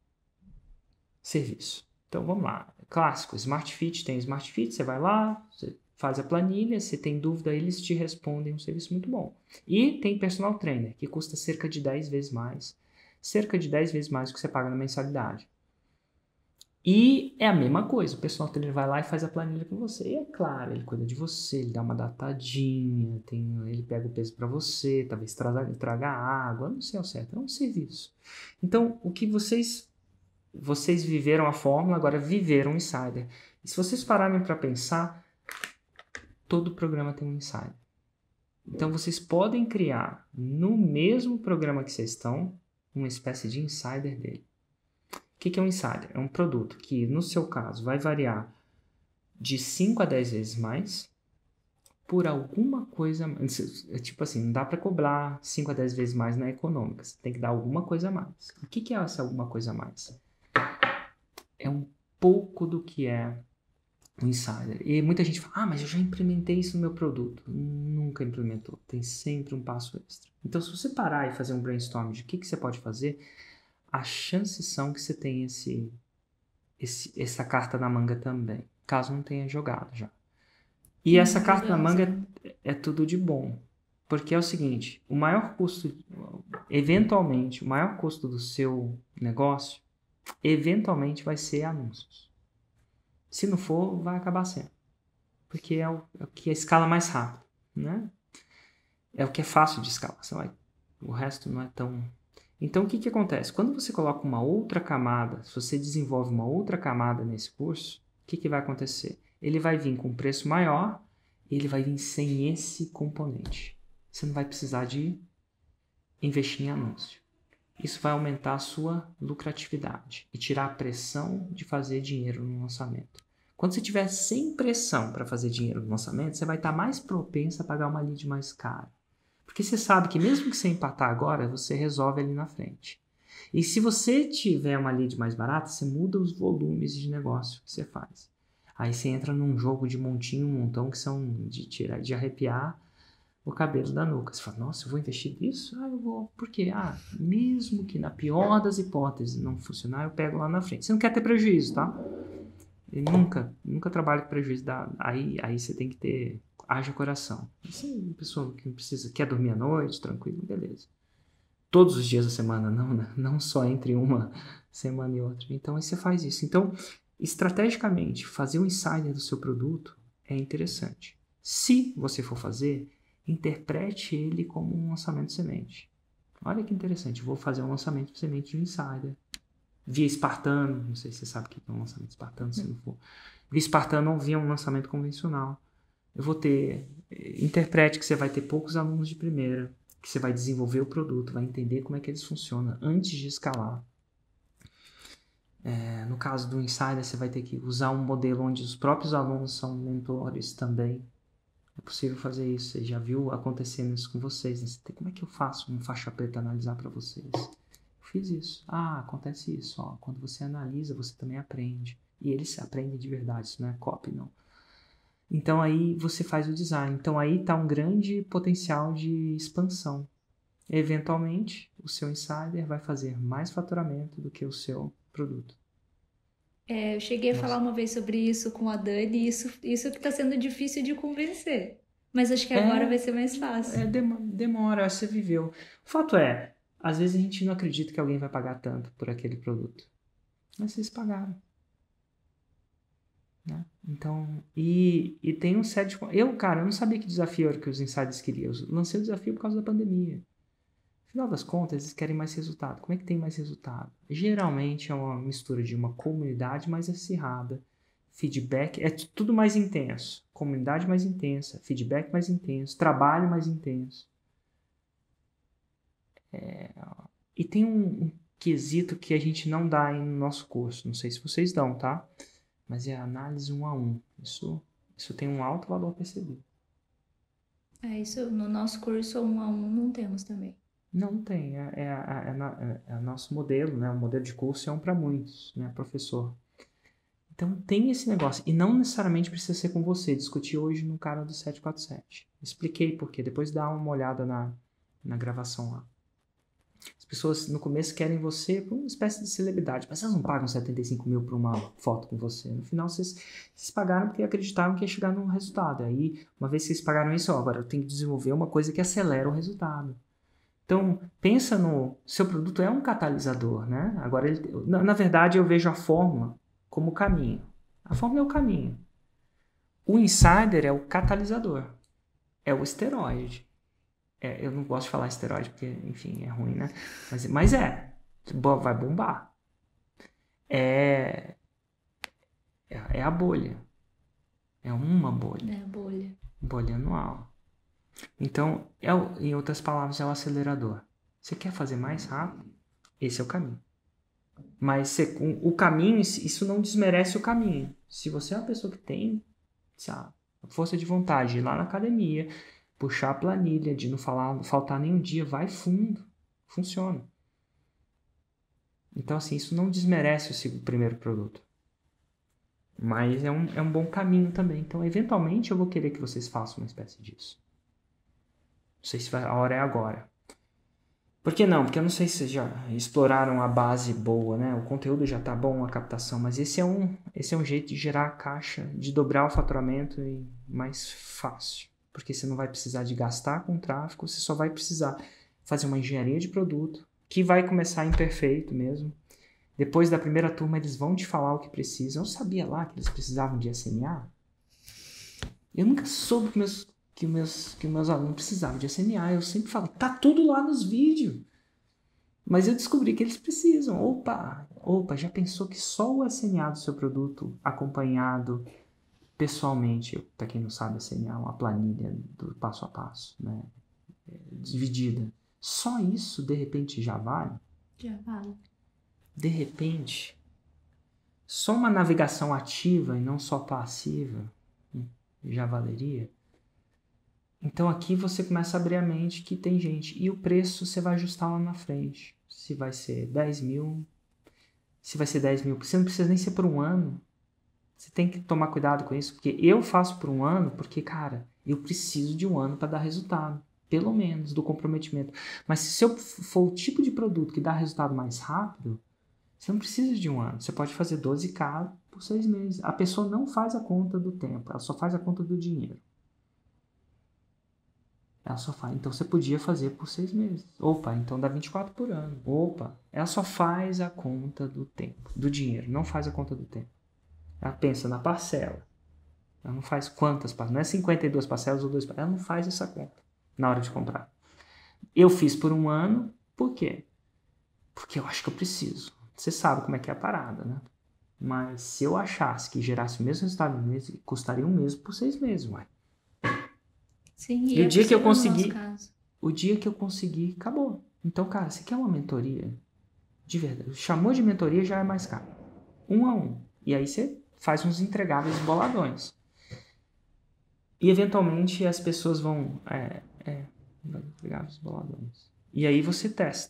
serviço. Então, vamos lá. Clássico, Smart Fit, tem Smart Fit, você vai lá, você faz a planilha, se tem dúvida, eles te respondem um serviço muito bom. E tem personal trainer, que custa cerca de dez vezes mais. Cerca de dez vezes mais do que você paga na mensalidade. E é a mesma coisa, o personal trainer vai lá e faz a planilha com você. E é claro, ele cuida de você, ele dá uma datadinha, tem, ele pega o peso para você, talvez traga, traga água, não sei ao certo, é um serviço. Então, o que vocês, vocês viveram a fórmula, agora viveram o Insider. E se vocês pararem para pensar, todo programa tem um Insider. Então, vocês podem criar no mesmo programa que vocês estão, uma espécie de Insider dele. O que, que é um Insider? É um produto que, no seu caso, vai variar de cinco a dez vezes mais por alguma coisa... Tipo assim, não dá para cobrar cinco a dez vezes mais na econômica. Você tem que dar alguma coisa a mais. O que, que é essa alguma coisa a mais? É um pouco do que é um Insider. E muita gente fala, ah, mas eu já implementei isso no meu produto. Nunca implementou. Tem sempre um passo extra. Então, se você parar e fazer um brainstorm de o que, que você pode fazer... as chances são que você tenha esse, esse, essa carta na manga também, caso não tenha jogado já. E hum, essa carta na manga é, é tudo de bom, porque é o seguinte, o maior custo, eventualmente, o maior custo do seu negócio, eventualmente vai ser anúncios. Se não for, vai acabar sendo, porque é o, é o que escala mais rápido, né? É o que é fácil de escalar, o resto não é tão... Então, o que, que acontece? Quando você coloca uma outra camada, se você desenvolve uma outra camada nesse curso, o que, que vai acontecer? Ele vai vir com um preço maior e ele vai vir sem esse componente. Você não vai precisar de investir em anúncio. Isso vai aumentar a sua lucratividade e tirar a pressão de fazer dinheiro no lançamento. Quando você tiver sem pressão para fazer dinheiro no lançamento, você vai estar mais propenso a pagar uma lead mais cara. Porque você sabe que mesmo que você empatar agora, você resolve ali na frente. E se você tiver uma lead mais barata, você muda os volumes de negócio que você faz. Aí você entra num jogo de montinho, um montão, que são de tirar, de arrepiar o cabelo da nuca. Você fala, nossa, eu vou investir nisso? Ah, eu vou. Por quê? Ah, mesmo que na pior das hipóteses não funcionar, eu pego lá na frente. Você não quer ter prejuízo, tá? E nunca, nunca trabalho com prejuízo. Dá, aí, aí você tem que ter... haja coração. Você é uma pessoa que precisa, quer dormir à noite, tranquilo, beleza. Todos os dias da semana, não, né? Não só entre uma semana e outra. Então, aí você faz isso. Então, estrategicamente, fazer um insider do seu produto é interessante. Se você for fazer, interprete ele como um lançamento de semente. Olha que interessante, vou fazer um lançamento de semente de um insider. Via espartano, não sei se você sabe o que é um lançamento espartano, se não for. Via espartano ou via um lançamento convencional. Eu vou ter, interprete que você vai ter poucos alunos de primeira, que você vai desenvolver o produto, vai entender como é que eles funcionam antes de escalar. É, no caso do Insider, você vai ter que usar um modelo onde os próprios alunos são mentores também. É possível fazer isso, você já viu acontecendo isso com vocês, né? Você tem, como é que eu faço um faixa preta analisar para vocês? Eu fiz isso. Ah, acontece isso. Ó. Quando você analisa, você também aprende. E eles aprendem de verdade, isso não é copy, não. Então aí você faz o design. Então aí está um grande potencial de expansão. Eventualmente, o seu insider vai fazer mais faturamento do que o seu produto.
É, eu cheguei a Nossa. falar uma vez sobre isso com a Dani, e isso, isso que está sendo difícil de convencer. Mas acho que agora é, vai ser mais fácil.
É, demora, você viveu. O fato é, às vezes a gente não acredita que alguém vai pagar tanto por aquele produto. Mas vocês pagaram. Né? Então, e, e tem um set de... Eu, cara, eu não sabia que desafio era que os insiders queriam. Eu lancei o desafio por causa da pandemia. No final das contas, eles querem mais resultado. Como é que tem mais resultado? Geralmente é uma mistura de uma comunidade mais acirrada, feedback, é tudo mais intenso. Comunidade mais intensa, feedback mais intenso, trabalho mais intenso. É... E tem um, um quesito que a gente não dá aí no nosso curso. Não sei se vocês dão, tá? Mas é a análise um a um. Isso, isso tem um alto valor percebido.
É isso, no nosso curso um a um não temos também.
Não tem, é, é, é, é, é o nosso modelo, né? O modelo de curso é um para muitos, né, professor? Então tem esse negócio, e não necessariamente precisa ser com você, discuti hoje no cara do sete quatro sete. Expliquei por quê, depois dá uma olhada na, na gravação lá. As pessoas no começo querem você por uma espécie de celebridade, mas elas não pagam setenta e cinco mil por uma foto com você. No final vocês, vocês pagaram porque acreditavam que ia chegar num resultado. Aí, uma vez que vocês pagaram isso, ó, agora eu tenho que desenvolver uma coisa que acelera o resultado. Então, pensa no... Seu produto é um catalisador, né? Agora, ele, na, na verdade, eu vejo a fórmula como o caminho. A fórmula é o caminho. O insider é o catalisador. É o esteroide. É, eu não gosto de falar esteroide porque, enfim, é ruim, né? Mas, mas é. Vai bombar. É, é, é a bolha. É uma bolha.
É a bolha.
Bolha anual. Então, é o, em outras palavras, é o acelerador. Você quer fazer mais rápido? Esse é o caminho. Mas você, o caminho, isso não desmerece o caminho. Se você é uma pessoa que tem, sabe, força de vontade de ir lá na academia, puxar a planilha, de não falar, faltar nenhum dia, vai fundo. Funciona. Então, assim, isso não desmerece o primeiro produto. Mas é um, é um bom caminho também. Então, eventualmente, eu vou querer que vocês façam uma espécie disso. Não sei se vai, a hora é agora. Por que não? Porque eu não sei se vocês já exploraram a base boa, né? O conteúdo já tá bom, a captação, mas esse é um, esse é um jeito de gerar a caixa, de dobrar o faturamento e mais fácil. Porque você não vai precisar de gastar com tráfego, você só vai precisar fazer uma engenharia de produto, que vai começar imperfeito mesmo. Depois da primeira turma, eles vão te falar o que precisam. Eu sabia lá que eles precisavam de S M A. Eu nunca soube que meus... que meus, que meus alunos precisavam de S M A. Eu sempre falo, tá tudo lá nos vídeos. Mas eu descobri que eles precisam. Opa, opa, já pensou que só o S M A do seu produto, acompanhado pessoalmente, para quem não sabe, S M A é uma planilha do passo a passo, né? Dividida. Só isso, de repente, já vale?
Já vale.
De repente, só uma navegação ativa e não só passiva já valeria? Então aqui você começa a abrir a mente que tem gente. E o preço você vai ajustar lá na frente. Se vai ser dez mil. Se vai ser dez mil. Você não precisa nem ser por um ano. Você tem que tomar cuidado com isso. Porque eu faço por um ano. Porque, cara, eu preciso de um ano para dar resultado. Pelo menos, do comprometimento. Mas se eu for o tipo de produto que dá resultado mais rápido, você não precisa de um ano. Você pode fazer doze K por seis meses. A pessoa não faz a conta do tempo. Ela só faz a conta do dinheiro. Ela só faz. Então você podia fazer por seis meses. Opa, então dá vinte e quatro por ano. Opa, ela só faz a conta do tempo, do dinheiro, não faz a conta do tempo. Ela pensa na parcela. Ela não faz quantas parcelas. Não é cinquenta e duas parcelas ou dois parcelas. Ela não faz essa conta na hora de comprar. Eu fiz por um ano. Por quê? Porque eu acho que eu preciso. Você sabe como é que é a parada, né? Mas se eu achasse que gerasse o mesmo resultado no mês, custaria um mês por seis meses, uai.
Sim, e,
e
é
o dia que eu consegui,
no nosso caso.
o dia que eu consegui, acabou. Então, cara, você quer uma mentoria? De verdade. Chamou de mentoria já é mais caro. Um a um. E aí você faz uns entregáveis boladões. E eventualmente as pessoas vão... É, é, entregáveis boladões. E aí você testa.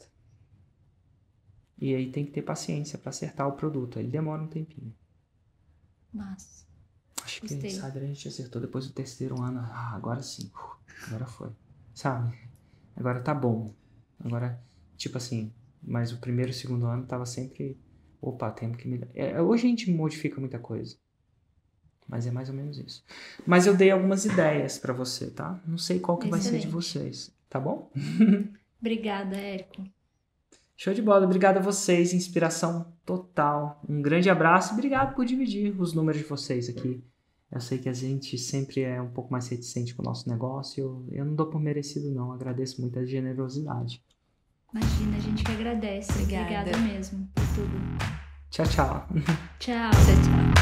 E aí tem que ter paciência para acertar o produto. Ele demora um tempinho.
Mas...
Acho
Gostei.
que Insider a gente acertou depois do terceiro ano. Ah, agora sim. Agora foi. Sabe? Agora tá bom. Agora, tipo assim, mas o primeiro e o segundo ano tava sempre... Opa, temos que mudar. É, hoje a gente modifica muita coisa. Mas é mais ou menos isso. Mas eu dei algumas ideias pra você, tá? Não sei qual que vai ser de vocês. Tá bom?
Obrigada, Érico.
Show de bola. Obrigado a vocês. Inspiração total. Um grande abraço. Obrigado por dividir os números de vocês aqui. Eu sei que a gente sempre é um pouco mais reticente com o nosso negócio. Eu, eu não dou por merecido, não. Agradeço muito a generosidade.
Imagina, a gente que agradece.
Obrigada.
Obrigada mesmo por tudo.
Tchau, tchau.
Tchau.
Tchau, tchau.